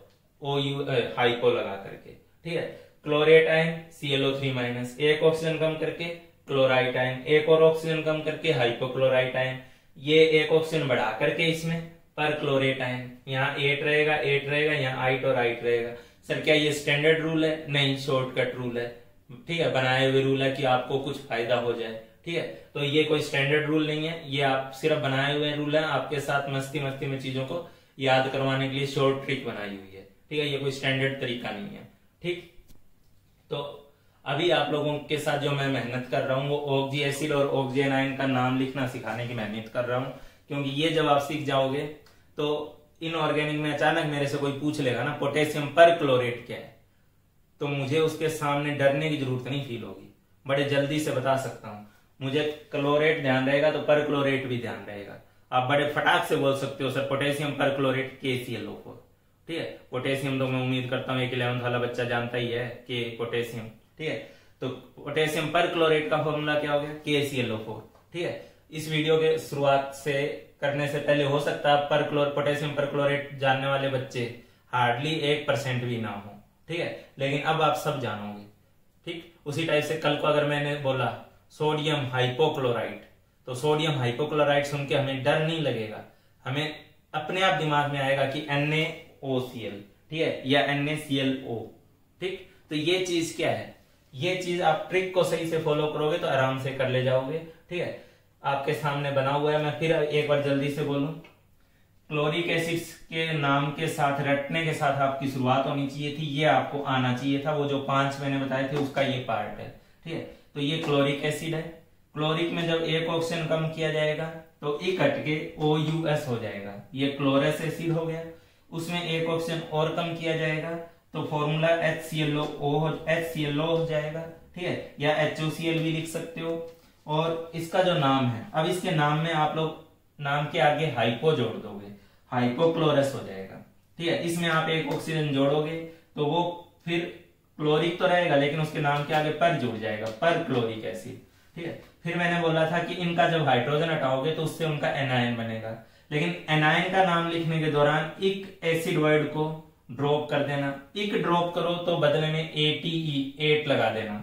OU हाइपो लगा करके। ठीक है, क्लोरेट आयन ClO3-, एक ऑक्सीजन कम करके क्लोराइट आयन, एक और ऑक्सीजन कम करके हाइपोक्लोराइट आयन, ये एक ऑक्सीजन बढ़ा करके इसमें पर क्लोरेट आयन, यहाँ एट रहेगा, एट रहेगा, यहाँ आइट और आइट रहेगा। सर क्या ये स्टैंडर्ड रूल है? नहीं, शॉर्टकट रूल है। ठीक है, बनाए हुए रूल है कि आपको कुछ फायदा हो जाए। ठीक है, तो ये कोई स्टैंडर्ड रूल नहीं है, ये आप सिर्फ बनाए हुए रूल है, आपके साथ मस्ती मस्ती में चीजों को याद करवाने के लिए शॉर्ट ट्रिक बनाई हुई है। ठीक है, ये कोई स्टैंडर्ड तरीका नहीं है। ठीक, तो अभी आप लोगों के साथ जो मैं मेहनत कर रहा हूँ वो ऑक्सी एसिड और ऑक्सी आयन का नाम लिखना सिखाने की मेहनत कर रहा हूँ, क्योंकि ये जब आप सीख जाओगे तो इनऑर्गेनिक में अचानक मेरे से कोई पूछ लेगा ना पोटेशियम पर क्लोरेट क्या है, तो मुझे उसके सामने डरने की जरूरत नहीं फील होगी, बड़े जल्दी से बता सकता हूँ। मुझे क्लोरेट ध्यान रहेगा तो पर क्लोरेट भी ध्यान रहेगा। आप बड़े फटाक से बोल सकते हो सर पोटेशियम पर क्लोरेट KClO4। ठीक है, पोटेशियम तो मैं उम्मीद करता हूँ एक 11th वाला बच्चा जानता ही है कि पोटेशियम। ठीक है, तो पोटेशियम पर क्लोरेट का फॉर्मूला क्या हो गया? KClO4। ठीक है, इस वीडियो के शुरुआत से करने से पहले हो सकता है पोटेशियम पर क्लोरेट जानने वाले बच्चे हार्डली 1% भी ना हो। ठीक है, लेकिन अब आप सब जानोगे। ठीक, उसी टाइप से कल को अगर मैंने बोला सोडियम हाइपोक्लोराइट, तो सोडियम हाइपोक्लोराइट सुन के हमें डर नहीं लगेगा, हमें अपने आप दिमाग में आएगा कि NaOCl, ठीक है, या NaClO। ठीक, तो ये चीज क्या है? ये चीज आप ट्रिक को सही से फॉलो करोगे तो आराम से कर ले जाओगे। ठीक है, आपके सामने बना हुआ है, मैं फिर एक बार जल्दी से बोलूं, क्लोरिक एसिड के नाम के साथ रटने के साथ आपकी शुरुआत होनी चाहिए थी, ये आपको आना चाहिए था, वो जो 5 मैंने बताए थे उसका ये पार्ट है। ठीक है, तो ये क्लोरिक एसिड है, क्लोरिक में जब एक ऑक्सीजन कम किया जाएगा तो एक हट के OUS हो जाएगा, ये क्लोरस एसिड हो गया। उसमें एक ऑक्सीजन और कम किया जाएगा तो फॉर्मूला HClO हो जाएगा। ठीक है, या HOCl भी लिख सकते हो। और इसका जो नाम है, अब इसके नाम में आप लोग नाम के आगे हाइपो जोड़ दोगे, हाइपोक्लोरस हो जाएगा। ठीक है, इसमें आप एक ऑक्सीजन जोड़ोगे तो वो फिर क्लोरिक तो रहेगा लेकिन उसके नाम के आगे पर जुड़ जाएगा, पर क्लोरिक एसिड। ठीक है, फिर मैंने बोला था कि इनका जब हाइड्रोजन हटाओगे तो उससे उनका एनायन बनेगा, लेकिन एनायन का नाम लिखने के दौरान इक एसिड वर्ड को ड्रॉप कर देना। इक ड्रॉप करो तो बदले में ATE 8 लगा देना,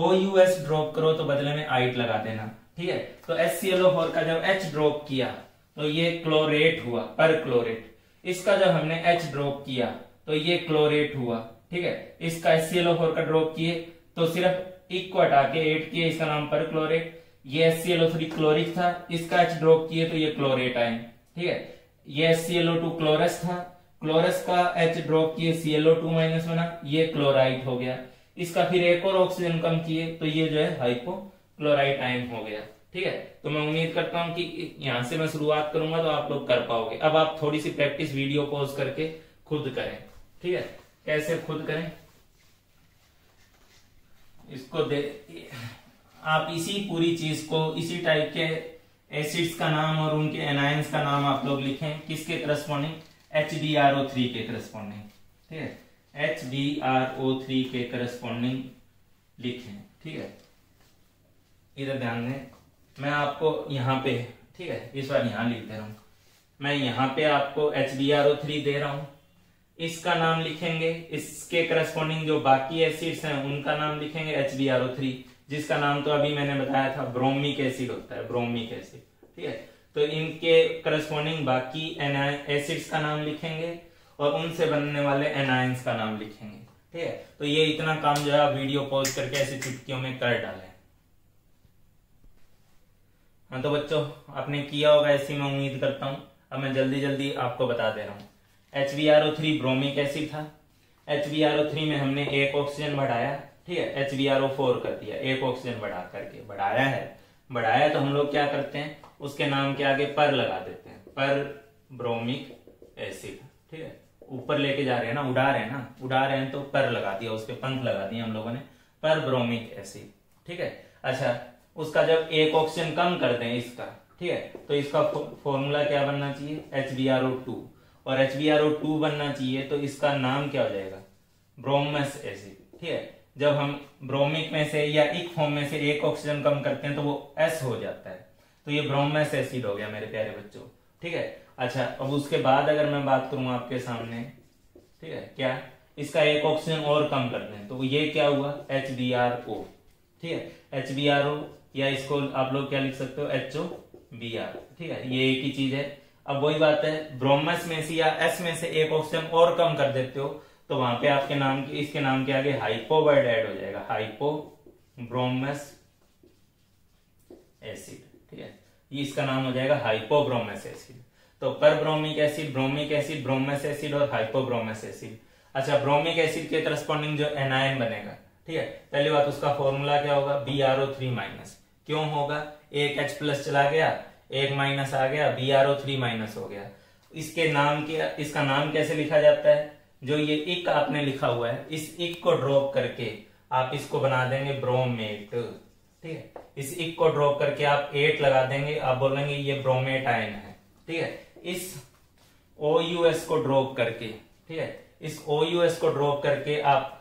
OUS ड्रॉप करो तो बदले में 8 लगा देना। ठीक है, तो HClO4 का जब H ड्रॉप किया तो ये क्लोरेट हुआ, पर क्लोरेट। इसका जब हमने H ड्रॉप किया तो ये क्लोरेट हुआ, ठीक है। इसका HClO4 का ड्रॉप किए तो सिर्फ एक को हटा के 8 किए, इसका नाम पर क्लोरेट। ये HClO3 क्लोरिक था, इसका H ड्रॉप किए तो ये क्लोरेट आए, ठीक है। ये HClO2 क्लोरस था, क्लोरस का H ड्रॉप किए Cl2 माइनस बना, ये क्लोराइड हो गया। इसका फिर एक और ऑक्सीजन कम किए तो ये जो है हाइपोक्लोराइट आयन हो गया, ठीक है। तो मैं उम्मीद करता हूं कि यहां से मैं शुरुआत करूंगा तो आप लोग कर पाओगे। अब आप थोड़ी सी प्रैक्टिस वीडियो पॉज करके खुद करें, ठीक है। कैसे खुद करें इसको आप इसी पूरी चीज को, इसी टाइप के एसिड्स का नाम और उनके एनायंस का नाम आप लोग लिखें किसके करस्पॉन्डिंग, HbRO3 के करस्पॉन्डिंग, ठीक है। HbRO3 के करस्पॉन्डिंग लिखें, ठीक है। इधर ध्यान दें, मैं आपको यहाँ पे, ठीक है, इस बार यहाँ लिख दे रहा हूं, मैं यहाँ पे आपको HbRO3 दे रहा हूं, इसका नाम लिखेंगे, इसके करस्पॉन्डिंग जो बाकी एसिड्स हैं उनका नाम लिखेंगे HbRO3, जिसका नाम तो अभी मैंने बताया था ब्रोमिक एसिड होता है, ब्रोमिक एसिड, ठीक है। तो इनके करस्पॉन्डिंग बाकी एसिड्स का नाम लिखेंगे और उनसे बनने वाले एनायंस का नाम लिखेंगे, ठीक है। तो ये इतना काम जो है आप वीडियो पॉज करके ऐसे चुटकियों में कर डालें। हाँ तो बच्चों आपने किया होगा ऐसी मैं उम्मीद करता हूं। अब मैं जल्दी जल्दी आपको बता दे रहा हूं। HbRO3 ब्रोमिक एसिड था, HbRO3 में हमने एक ऑक्सीजन बढ़ाया, ठीक है, HbRO4 कर दिया, एक ऑक्सीजन बढ़ा करके, बढ़ाया तो हम लोग क्या करते हैं, उसके नाम के आगे पर लगा देते हैं, पर ब्रोमिक एसिड, ठीक है। ऊपर लेके जा रहे हैं ना, उड़ा रहे हैं तो पर लगा दिया, उसके पंख लगा दिए हम लोगों ने, पर ब्रोमिक एसिड, ठीक है। अच्छा, उसका जब एक ऑक्सीजन कम कर दें इसका, ठीक है, तो इसका फॉर्मूला क्या बनना चाहिए, HbRO2, और HbRO2 बनना चाहिए तो इसका नाम क्या हो जाएगा, ब्रोमस एसिड, ठीक है। जब हम ब्रोमिक में से या इक फॉर्म में से एक ऑक्सीजन कम करते हैं तो वो S हो जाता है, तो ये ब्रोमस एसिड हो गया मेरे प्यारे बच्चों, ठीक है। अच्छा, अब उसके बाद अगर मैं बात करूं आपके सामने, ठीक है, क्या इसका एक ऑक्सीजन और कम कर दें तो ये क्या हुआ, HbRO, ठीक है, HbRO, या इसको आप लोग क्या लिख सकते हो, HOBr, ठीक है, ये एक ही चीज है। अब वही बात है, ब्रोमस में से या S में से एक ऑक्सीजन और कम कर देते हो तो वहां पे आपके नाम के, इसके नाम के आगे हाइपो वर्ड ऐड हो जाएगा, हाइपो ब्रोमस एसिड, ठीक है, ये इसका नाम हो जाएगा हाइपो ब्रोमस एसिड। तो per bromic acid, bromic acid, bromous acid और हाइपो ब्रोमस एसिड। अच्छा, ब्रोमिक एसिड के करस्पॉन्डिंग जो एनायन बनेगा, ठीक है, पहली बात उसका फॉर्मूला क्या होगा, BrO3 माइनस। क्यों होगा, एक H प्लस चला गया, एक माइनस आ गया, BrO3 माइनस हो गया। इसके नाम के, इसका नाम कैसे लिखा जाता है, जो ये इक आपने लिखा हुआ है, इस इक को ड्रॉप करके आप इसको बना देंगे ब्रोमेट, ठीक है। इस इक को ड्रॉप करके आप 8 लगा देंगे, आप बोलेंगे ये ब्रोमेट आयन है, ठीक है। इस OUS को ड्रॉप करके, ठीक है, इस OUS को ड्रॉप करके आप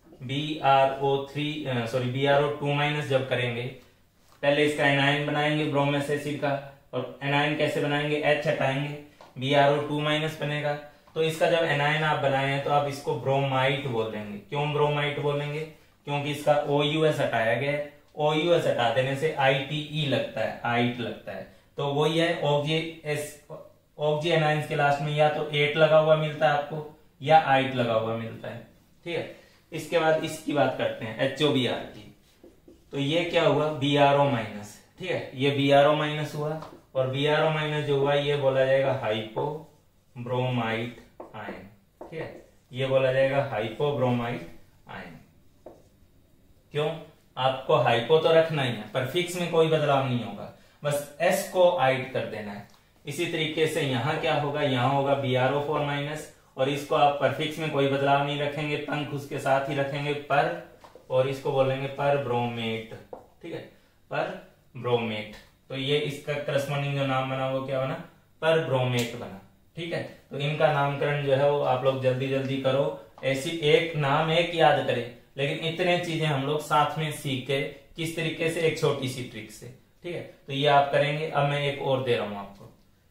BrO2 माइनस जब करेंगे, पहले इसका एनायन बनाएंगे ब्रोमस एसिड का, और एनायन कैसे बनाएंगे, H हटाएंगे, BrO2 माइनस बनेगा। तो इसका जब एनायन आप बनाए हैं तो आप इसको ब्रोमाइट बोल देंगे। क्यों ब्रोमाइट बोलेंगे, क्योंकि इसका OUS हटाया गया है, OUS हटा देने से ITE लगता है, आइट लगता है, तो वही है ऑक्जी एनायंस के लास्ट में या तो 8 लगा हुआ मिलता है आपको या आइट लगा हुआ मिलता है, ठीक है। इसके बाद इसकी बात करते हैं HOBr की, तो ये क्या हुआ, BrO माइनस, ठीक है, ये BrO माइनस हुआ, और BrO माइनस जो हुआ ये बोला जाएगा हाइपो ब्रोमाइट आयन, ठीक है, ये बोला जाएगा हाइपो ब्रोमाइट आयन। क्यों, आपको हाइपो तो रखना ही है, पर फिक्स में कोई बदलाव नहीं होगा, बस S को आइट कर देना है। इसी तरीके से यहां क्या होगा, यहां होगा BrO4 माइनस, और इसको आप परफिक्स में कोई बदलाव नहीं रखेंगे, पंख उसके साथ ही रखेंगे पर, और इसको बोलेंगे पर ब्रोमेट, ठीक है, पर ब्रोमेट। तो ये इसका करस्पॉन्डिंग जो नाम बना वो क्या बना, पर ब्रोमेट बना, ठीक है। तो इनका नामकरण जो है वो आप लोग जल्दी जल्दी करो, ऐसी एक नाम एक याद करें, लेकिन इतने चीजें हम लोग साथ में सीख के किस तरीके से, एक छोटी सी ट्रिक से, ठीक है। तो ये आप करेंगे। अब मैं एक और दे रहा हूं आपको,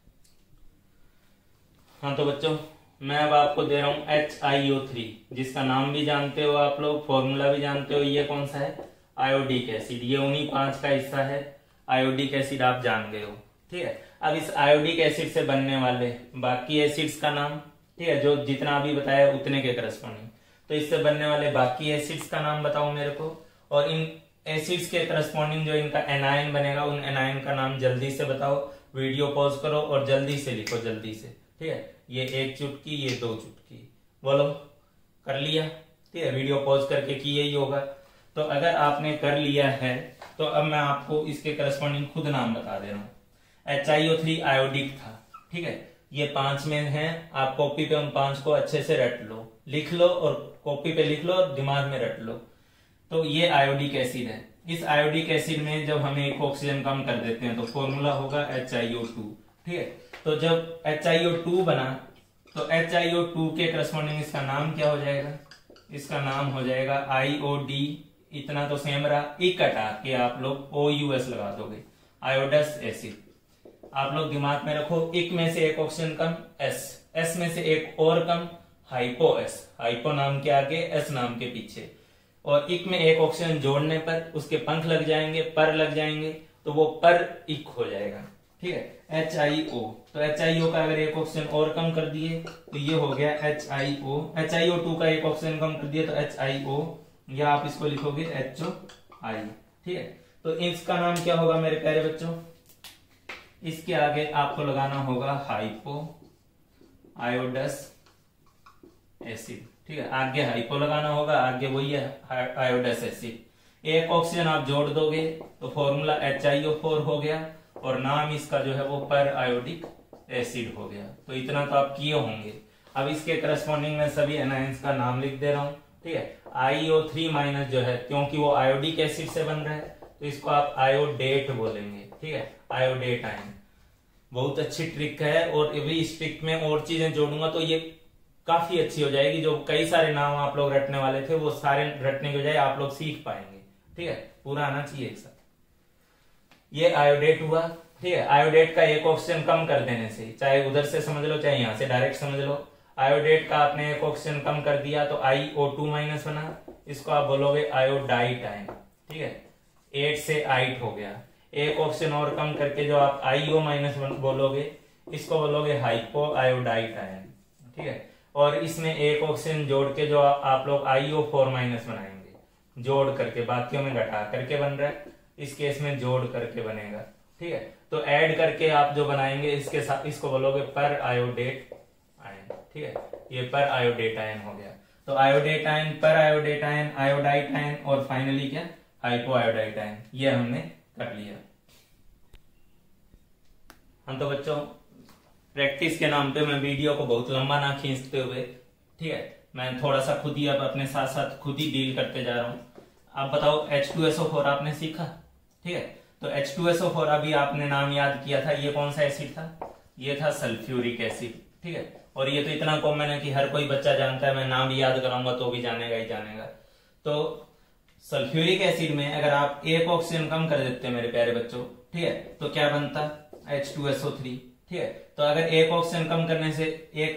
हाँ तो बच्चों मैं अब आपको दे रहा हूं HiO3, जिसका नाम भी जानते हो आप लोग, फॉर्मूला भी जानते हो, ये कौन सा है, आयोडिक एसिड, ये उन्हीं 5 का हिस्सा है, आयोडिक एसिड आप जान गए हो, ठीक है। अब इस आयोडिक एसिड से बनने वाले बाकी एसिड्स का नाम, ठीक है, जो जितना अभी बताया उतने के करस्पॉन्डिंग, तो इससे बनने वाले बाकी एसिड्स का नाम बताओ मेरे को, और इन एसिड्स के करस्पॉन्डिंग जो इनका एनायन बनेगा उन एनायन का नाम जल्दी से बताओ। वीडियो पॉज करो और जल्दी से लिखो, जल्दी से, ठीक है। ये 1 चुटकी, ये 2 चुटकी, बोलो, कर लिया, ठीक है। वीडियो पॉज करके किया ही होगा। तो अगर आपने कर लिया है तो अब मैं आपको इसके करस्पॉन्डिंग खुद नाम बता दे रहा हूं। HiO3 आयोडिक था, ठीक है, ये 5 में है। आप कॉपी पे उन 5 को अच्छे से रट लो, लिख लो, और कॉपी पे लिख लो और दिमाग में रट लो। तो ये आयोडिक एसिड है। इस आयोडिक एसिड में जब हम एक ऑक्सीजन कम कर देते हैं तो फॉर्मूला होगा HiO2, ठीक है। तो जब HiO2 बना तो HiO2 के करस्पॉन्डिंग इसका नाम क्या हो जाएगा? इसका नाम हो जाएगा IOD। इतना तो सेम रहा, एक कटा के आप लोग OUS लगा दोगे, आयोडस एसिड। आप लोग दिमाग में रखो, एक में से एक ऑक्सीजन कम, S में से एक और कम, हाइपो S, हाइपो नाम के आगे S नाम के पीछे, और एक में एक ऑक्सीजन जोड़ने पर उसके पंख लग जाएंगे, पर लग जाएंगे, तो वो पर इक हो जाएगा, ठीक है, HiO। तो HiO का अगर एक ऑक्सीजन और कम कर दिए तो ये हो गया HiO। HiO2 का एक ऑक्सीजन कम कर दिए तो HiO, या आप इसको लिखोगे HOI, ठीक है। तो इसका नाम क्या होगा मेरे प्यारे बच्चों? इसके आगे आपको लगाना होगा हाइपो आयोडस एसिड, ठीक है। आगे हाइपो लगाना होगा, आगे वही है आयोडस एसिड। एक ऑक्सीजन आप जोड़ दोगे तो फॉर्मूला HiO4 हो गया, और नाम इसका जो है वो पर आयोडिक एसिड हो गया। तो इतना तो आप किए होंगे। अब इसके करस्पॉन्डिंग में सभी एनायंस का नाम लिख दे रहा हूं, ठीक है। IO3 माइनस जो है, क्योंकि वो आयोडिक एसिड से बन रहा है तो इसको आप आयोडेट बोलेंगे, ठीक है, आयोडेट आयन। बहुत अच्छी ट्रिक है, और अभी इस ट्रिक में और चीजें जोड़ूंगा तो ये काफी अच्छी हो जाएगी। जो कई सारे नाम आप लोग रटने वाले थे वो सारे रटने के बजाय आप लोग सीख पाएंगे, ठीक है, पूरा आना चाहिए एक साथ। ये आयोडेट हुआ, ठीक है। आयोडेट का एक ऑक्सीजन कम कर देने से, चाहे उधर से समझ लो चाहे यहां से डायरेक्ट समझ लो, आयोडेट का आपने एक ऑक्सीजन कम कर दिया तो IO2 माइनस बना, इसको आप बोलोगे आयोडाइट आयन, ठीक है। 8 से 8 हो गया। एक ऑक्सीजन और कम करके जो आप IO माइनस बोलोगे इसको बोलोगे हाइपो आयोडाइट आयन, ठीक है। और इसमें एक ऑक्सीजन जोड़ के जो आप लोग IO4 माइनस बनाएंगे, जोड़ करके, बाकियों में घटा करके बन रहा है, इस केस में जोड़ करके बनेगा, ठीक है। तो ऐड करके आप जो बनाएंगे इसके साथ इसको बोलोगे पर आयोडेट आयन, ठीक है। ये पर आयोडेट आयन हो गया। तो iodate ion, per iodate ion, iodite ion, और फाइनली क्या, हाइपो आयोडाइट आयन, ये हमने कर लिया। हम तो बच्चों प्रैक्टिस के नाम पे मैं वीडियो को बहुत लंबा ना खींचते हुए, ठीक है, मैं थोड़ा सा खुद ही अब अपने साथ साथ खुद ही डील करते जा रहा हूं। आप बताओ H2SO4 आपने सीखा, ठीक है। तो H2SO4 अभी आपने नाम याद किया था, ये कौन सा एसिड था? ये था सल्फ्यूरिक एसिड, ठीक है। और ये तो इतना कॉमन है कि हर कोई बच्चा जानता है, मैं नाम याद कराऊंगा तो भी जानेगा ही जानेगा। तो सल्फ्यूरिक एसिड में अगर आप एक ऑक्सीजन कम कर देते हैं मेरे प्यारे बच्चों, ठीक है, तो क्या बनता? H2SO3, ठीक है। तो अगर एक ऑक्सीजन कम करने से एक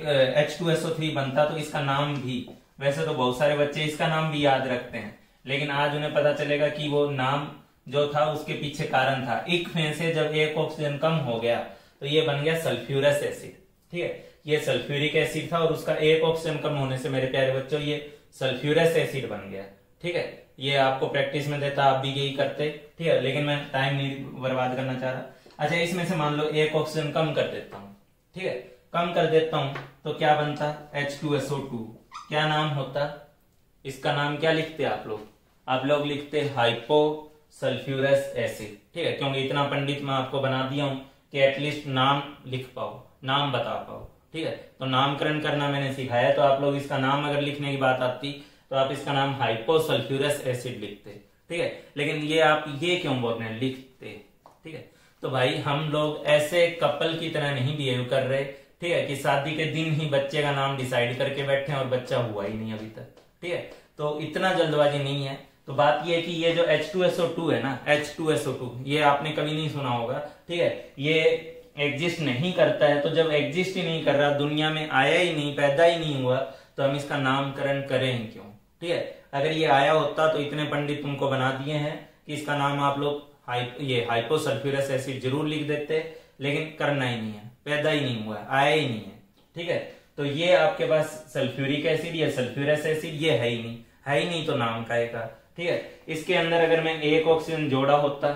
H2SO3 बनता तो इसका नाम भी, वैसे तो बहुत सारे बच्चे इसका नाम भी याद रखते हैं, लेकिन आज उन्हें पता चलेगा कि वो नाम जो था उसके पीछे कारण था। एक में से जब एक ऑक्सीजन कम हो गया तो ये बन गया सल्फ्यूरस एसिड, ठीक है। ये सल्फ्यूरिक एसिड था और उसका एक ऑक्सीजन कम होने से मेरे प्यारे बच्चों ये सल्फ्यूरस एसिड बन गया, ठीक है। ये आपको प्रैक्टिस में देता, आप भी यही करते, ठीक है, लेकिन मैं टाइम नहीं बर्बाद करना चाह रहा। अच्छा, इसमें से मान लो एक ऑक्सीजन कम कर देता हूं, ठीक है, कम कर देता हूं तो क्या बनता? H2SO2। क्या नाम होता इसका? नाम क्या लिखते आप लोग? आप लोग लिखते हाइपो सल्फ्यूरस एसिड, ठीक है, क्योंकि इतना पंडित मैं आपको बना दिया हूं कि एटलीस्ट नाम लिख पाओ, नाम बता पाओ, ठीक है। तो नामकरण करना मैंने सिखाया, तो आप लोग इसका नाम अगर लिखने की बात आती तो आप इसका नाम हाइपो सल्फ्यूरस एसिड लिखते, ठीक है। लेकिन ये आप ये क्यों बोल रहे हैं लिखते, ठीक है। तो भाई हम लोग ऐसे कपल की तरह नहीं बिहेव कर रहे, ठीक है, कि शादी के दिन ही बच्चे का नाम डिसाइड करके बैठे हैं और बच्चा हुआ ही नहीं अभी तक, ठीक है। तो इतना जल्दबाजी नहीं है। तो बात ये है कि ये जो H2SO2 है ना, H2SO2 ये आपने कभी नहीं सुना होगा, ठीक है, ये एग्जिस्ट नहीं करता है। तो जब एग्जिस्ट ही नहीं कर रहा, दुनिया में आया ही नहीं, पैदा ही नहीं हुआ, तो हम इसका नामकरण करें क्यों, ठीक है। अगर ये आया होता तो इतने पंडित तुमको बना दिए हैं कि इसका नाम आप लोग ये हाइपो सल्फ्यूरस एसिड जरूर लिख देते, लेकिन करना ही नहीं है, पैदा ही नहीं हुआ है, आया ही नहीं है। ठीक है, तो ये आपके पास सल्फ्यूरिक एसिड या सल्फ्यूरस एसिड ये है ही नहीं तो नाम का एक। ठीक है, इसके अंदर अगर मैं एक ऑक्सीजन जोड़ा होता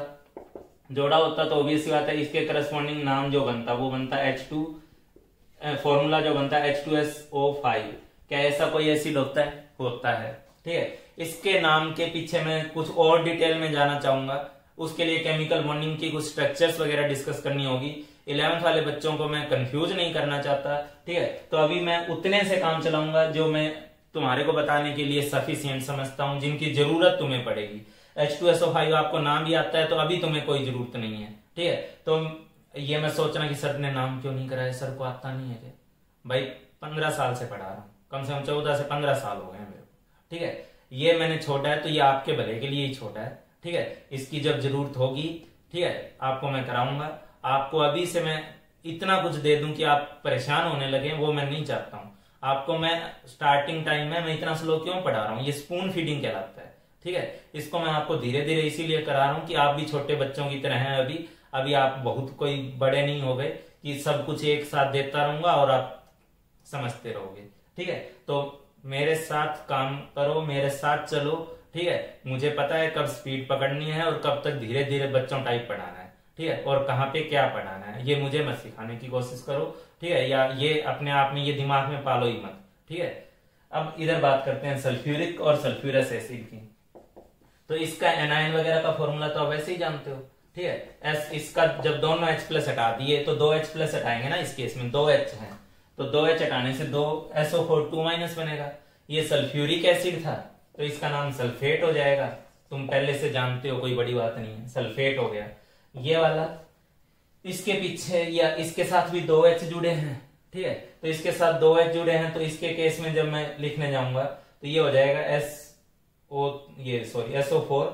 तो ऑब्वियस सी बात है इसके करस्पॉन्डिंग नाम जो बनता वो बनता H2, फॉर्मूला जो बनता है H2SO5। क्या ऐसा कोई एसिड होता है? होता है। ठीक है, इसके नाम के पीछे मैं कुछ और डिटेल में जाना चाहूंगा, उसके लिए केमिकल बॉन्डिंग की कुछ स्ट्रक्चर्स वगैरह डिस्कस करनी होगी। 11th वाले बच्चों को मैं कंफ्यूज नहीं करना चाहता। ठीक है, तो अभी मैं उतने से काम चलाऊंगा जो मैं तुम्हारे को बताने के लिए सफिशिएंट समझता हूं, जिनकी जरूरत तुम्हें पड़ेगी। H2SO5 आपको नाम भी आता है तो अभी तुम्हें कोई जरूरत नहीं है। ठीक है, तो ये मैं सोचना कि सर ने नाम क्यों नहीं कराया, सर को आता नहीं है क्या? भाई 15 साल से पढ़ा रहा हूं, कम से कम 14 से 15 साल हो गए मेरे को। ठीक है, ये मैंने छोड़ा है तो ये आपके भले के लिए ही छोड़ा है। ठीक है, इसकी जब जरूरत होगी, ठीक है, आपको मैं कराऊंगा। आपको अभी से मैं इतना कुछ दे दूं कि आप परेशान होने लगे, वो मैं नहीं चाहता हूं। आपको मैं स्टार्टिंग टाइम में मैं इतना स्लो क्यों पढ़ा रहा हूं, ये स्पून फीडिंग कहलाता है। ठीक है, इसको मैं आपको धीरे धीरे इसीलिए करा रहा हूं कि आप भी छोटे बच्चों की तरह हैं। अभी आप बहुत कोई बड़े नहीं हो गए कि सब कुछ एक साथ देता रहूंगा और आप समझते रहोगे। ठीक है, तो मेरे साथ काम करो, मेरे साथ चलो। ठीक है, मुझे पता है कब स्पीड पकड़नी है और कब तक धीरे धीरे बच्चों टाइप पढ़ाना है। ठीक है, और कहाँ पे क्या पढ़ाना है ये मुझे मत सिखाने की कोशिश करो। ठीक है, या ये अपने आप में ये दिमाग में पालो ही मत। ठीक है, अब इधर बात करते हैं सल्फ्यूरिक और सल्फ्यूरस एसिड की। तो इसका एनायन वगैरह का फॉर्मूला तो आप वैसे ही जानते हो। ठीक है, एस इसका जब दोनों H+ हटा दिए तो 2H+ हटाएंगे ना, इस केस में 2H है तो 2H हटाने से 2SO4 2- बनेगा। ये सल्फ्यूरिक एसिड था तो इसका नाम सल्फेट हो जाएगा। तुम पहले से जानते हो, कोई बड़ी बात नहीं है, सल्फेट हो गया। ये वाला इसके पीछे या इसके साथ भी 2H जुड़े हैं। ठीक है, तो इसके साथ 2H जुड़े हैं तो इसके केस में जब मैं लिखने जाऊंगा तो ये हो जाएगा SO4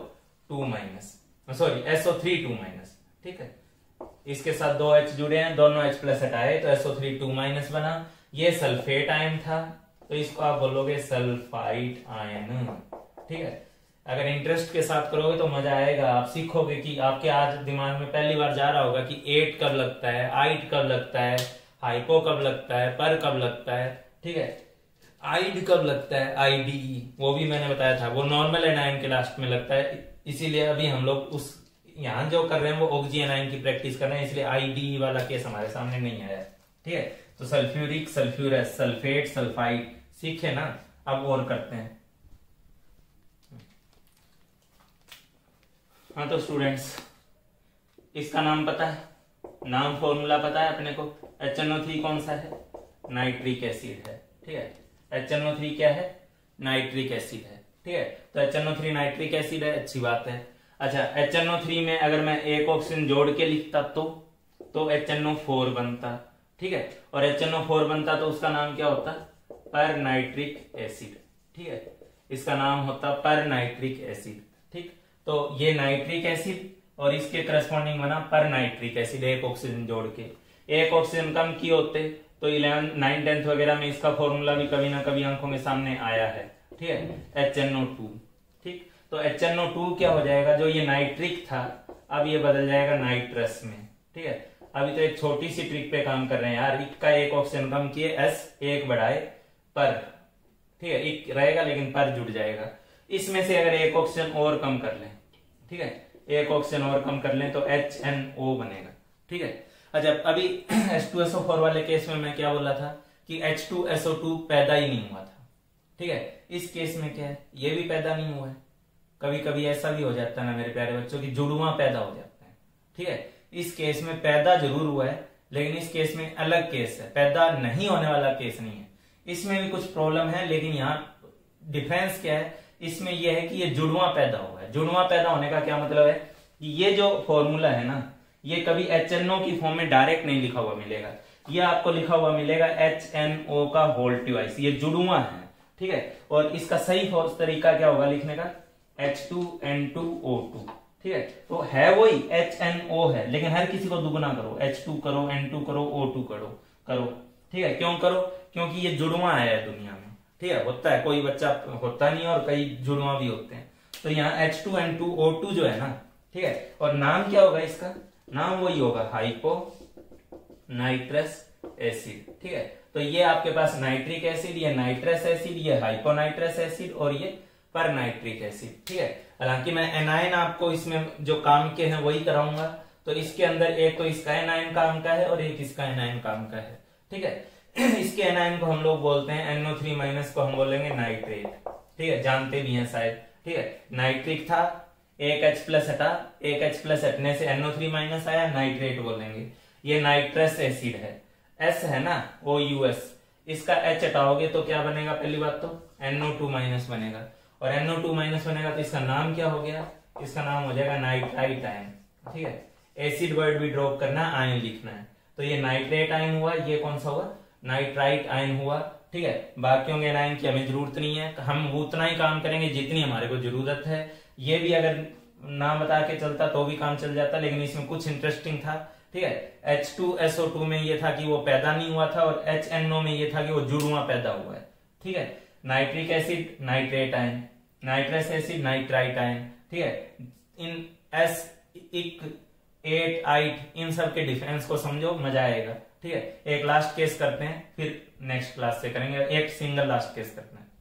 SO3 2-। ठीक है, इसके साथ 2H जुड़े हैं, दोनों H+ हटाए तो SO3 2- बना। ये सल्फेट आयन था तो इसको आप बोलोगे सल्फाइड आयन। ठीक है, अगर इंटरेस्ट के साथ करोगे तो मजा आएगा। आप सीखोगे कि आपके आज दिमाग में पहली बार जा रहा होगा कि 8 कब लगता है, आइड कब लगता है, हाइपो कब लगता है, पर कब लगता है। ठीक है, आइड कब लगता है, IDE वो भी मैंने बताया था, वो नॉर्मल एनायन के लास्ट में लगता है। इसीलिए अभी हम लोग उस यहाँ जो कर रहे हैं वो ऑक्सी एनायन की प्रैक्टिस कर रहे हैं, इसलिए IDE वाला केस हमारे सामने नहीं आया। ठीक है, तो सल्फ्यूरिक, सल्फ्यूरस, सल्फेट, सल्फाइड सीखे ना। अब और करते हैं। हाँ तो स्टूडेंट्स, इसका नाम पता है, नाम फॉर्मूला पता है अपने को। HNO3 कौन सा है? नाइट्रिक एसिड है। ठीक है, HNO3 क्या है? नाइट्रिक एसिड है। ठीक है, तो HNO3 नाइट्रिक एसिड है, अच्छी बात है। अच्छा, HNO3 में अगर मैं एक ऑक्सीजन जोड़ के लिखता तो HNO4 बनता। ठीक है, और HNO4 बनता तो उसका नाम क्या होता? पर नाइट्रिक एसिड। ठीक है, इसका नाम होता पर नाइट्रिक एसिड। ठीक, तो ये नाइट्रिक एसिड और इसके करस्पॉन्डिंग बना पर नाइट्रिक एसिड, एक ऑक्सीजन जोड़ के। एक ऑक्सीजन कम किए होते तो 11th 9th 10th वगैरह में इसका फॉर्मूला भी कभी ना कभी आंखों के सामने आया है। ठीक है, HNO2। ठीक, तो HNO2 क्या हो जाएगा? जो ये नाइट्रिक था अब ये बदल जाएगा नाइट्रस में। ठीक है, अभी तो एक छोटी सी ट्रिक पे काम कर रहे हैं यार। इक का एक ऑक्सीजन कम किए, S एक बढ़ाए पर। ठीक है, इक रहेगा लेकिन पर जुड़ जाएगा। इसमें से अगर एक ऑक्सीजन और कम कर लें, ठीक है, एक ऑक्सीजन और कम कर लें तो HNO बनेगा। ठीक है, अच्छा अभी H2SO4 वाले केस में मैं क्या बोला था कि H2SO2 पैदा ही नहीं हुआ था। ठीक है, इस केस में क्या है? ये भी पैदा नहीं हुआ है। कभी कभी ऐसा भी हो जाता है ना मेरे प्यारे बच्चों की जुड़वा पैदा हो जाता है। ठीक है, इस केस में पैदा जरूर हुआ है लेकिन इस केस में अलग केस है, पैदा नहीं होने वाला केस नहीं है। इसमें भी कुछ प्रॉब्लम है लेकिन यहाँ डिफरेंस क्या है? इसमें यह है कि ये जुड़वा पैदा हुआ है। जुड़वा पैदा होने का क्या मतलब है कि ये जो फॉर्मूला है ना, ये कभी HNO की फॉर्म में डायरेक्ट नहीं लिखा हुआ मिलेगा, ये आपको लिखा हुआ मिलेगा HNO का होल ट्वाइस। ये जुड़वा है। ठीक है, और इसका सही तरीका क्या होगा लिखने का? H2N2O2। ठीक है, तो है वही HNO है लेकिन हर किसी को दुगुना करो, H2 करो, N2 करो, O2 करो। ठीक है, क्यों करो? क्योंकि ये जुड़वा है दुनिया में। ठीक है, होता है, कोई बच्चा होता नहीं और कई जुड़वा भी होते हैं। तो यहाँ H2N2O2 जो है ना, ठीक है, और नाम क्या होगा इसका? नाम वही होगा हाइपो नाइट्रस एसिड। ठीक है, तो ये आपके पास नाइट्रिक एसिड, ये नाइट्रस एसिड, ये हाइपोनाइट्रस एसिड और ये पर नाइट्रिक एसिड। ठीक है, हालांकि मैं एनायन आपको इसमें जो काम के हैं वही कराऊंगा। तो इसके अंदर एक तो इसका एनायन काम का है और एक इसका एनायन काम का है। ठीक है, इसके एनायन को हम लोग बोलते हैं NO3- को हम बोलेंगे नाइट्रेट। ठीक है, जानते भी हैं शायद। ठीक है, नाइट्रिक था, एक H+ हटा, एक H+ हटने से NO3- आया, नाइट्रेट बोलेंगे। ये नाइट्रस एसिड है, S है ना, OUS, इसका H हटाओगे तो क्या बनेगा? पहली बात तो NO2- बनेगा, और NO2- बनेगा तो इसका नाम क्या हो गया? इसका नाम हो जाएगा नाइट्राइट आयन। ठीक है, एसिड वर्ड भी ड्रॉप करना, आयन लिखना है। तो ये नाइट्रेट आयन हुआ, ये कौन सा हुआ? नाइट्राइट आयन हुआ। ठीक है, बाकियों के आयन की हमें जरूरत नहीं है, हम उतना ही काम करेंगे जितनी हमारे को जरूरत है। ये भी अगर ना बता के चलता तो भी काम चल जाता, लेकिन इसमें कुछ इंटरेस्टिंग था। ठीक है, H2SO2 में ये था कि वो पैदा नहीं हुआ था, और HNO में ये था कि वो जुड़वा पैदा हुआ है। ठीक है, nitric acid nitrate ion, nitrous acid nitrite ion. ठीक है, इन S, इक, 8, 8 इन सब के डिफरेंस को समझो, मजा आएगा। ठीक है, एक लास्ट केस करते हैं, फिर नेक्स्ट क्लास से करेंगे। एक सिंगल लास्ट केस करना है।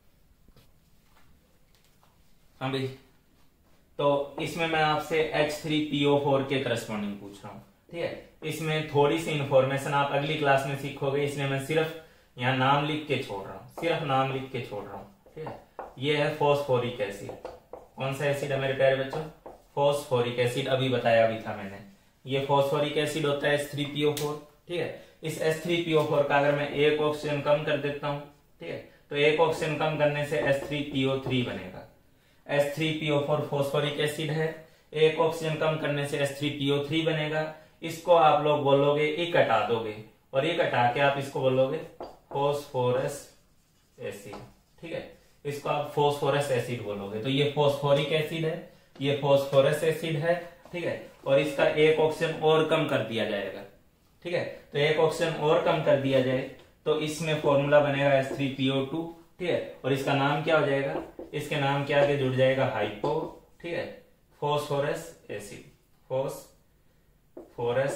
हाँ भाई, तो इसमें मैं आपसे H3PO4 के करस्पॉन्डिंग पूछ रहा हूं। ठीक है, इसमें थोड़ी सी इंफॉर्मेशन आप अगली क्लास में सीखोगे, इसलिए मैं सिर्फ यहाँ नाम लिख के छोड़ रहा हूँ, सिर्फ नाम लिख के छोड़ रहा हूँ। ठीक है, ये है फॉस्फोरिक एसिड। कौन सा एसिड है मेरे प्यारे बच्चों? फॉस्फोरिक एसिड, अभी बताया भी था मैंने। ये फॉस्फोरिक एसिड होता है H3PO4। ठीक है, इस H3PO4 का अगर मैं एक ऑक्सीजन कम कर देता हूं, ठीक है, तो एक ऑक्सीजन कम करने से H3PO3 बनेगा। H3PO4 फॉस्फोरिक एसिड है, एक ऑक्सीजन कम करने से H3PO3 बनेगा। इसको आप लोग बोलोगे, एक हटा दोगे, और एक हटा के आप इसको बोलोगे फॉस्फोरस एसिड। ठीक है, इसको आप फॉस्फोरस एसिड बोलोगे। तो ये फॉस्फोरिक एसिड है, ये फॉस्फोरस एसिड है। ठीक है, और इसका एक ऑक्सीजन और कम कर दिया जाएगा। ठीक है, तो एक ऑक्सीजन और कम कर दिया जाए तो इसमें फॉर्मूला बनेगा H3PO2। ठीक है, और इसका नाम क्या हो जाएगा? इसके नाम के आगे जुड़ जाएगा हाइपो, ठीक है, फॉस्फोरस एसिड, फॉस्फोरस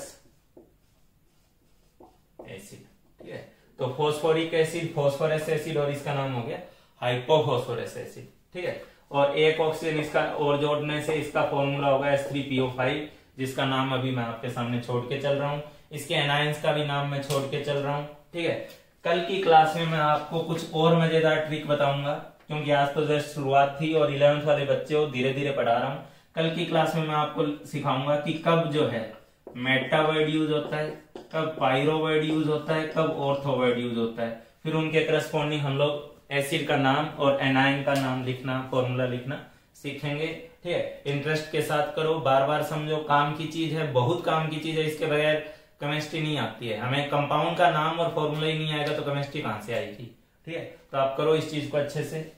एसिड। ठीक है, तो फॉस्फोरिक एसिड, फॉस्फोरस एसिड, और इसका नाम हो गया हाइपोफॉस्फोरस एसिड। ठीक है, और एक ऑक्सीजन इसका और जोड़ने से इसका फॉर्मूला होगा H3PO5, जिसका नाम अभी मैं आपके सामने छोड़ के चल रहा हूं। इसके एनायंस का भी नाम मैं छोड़ के चल रहा हूं। ठीक है, कल की क्लास में मैं आपको कुछ और मजेदार ट्रिक बताऊंगा, क्योंकि आज तो जस्ट शुरुआत थी और 11th वाले बच्चे हो, धीरे धीरे पढ़ा रहा हूं। कल की क्लास में मैं आपको सिखाऊंगा कि कब जो है मेटा वर्ड यूज होता है, कब पायरो वर्ड यूज होता है, कब ऑर्थो वर्ड यूज होता है। फिर उनके करस्पॉन्डिंग हम लोग एसिड का नाम और एनायन का नाम लिखना, फॉर्मूला लिखना सीखेंगे। ठीक है, इंटरेस्ट के साथ करो, बार बार समझो, काम की चीज है, बहुत काम की चीज है। इसके बगैर केमिस्ट्री नहीं आती है। हमें कंपाउंड का नाम और फॉर्मूला ही नहीं आएगा तो केमिस्ट्री कहां से आएगी? ठीक है, तो आप करो इस चीज को अच्छे से।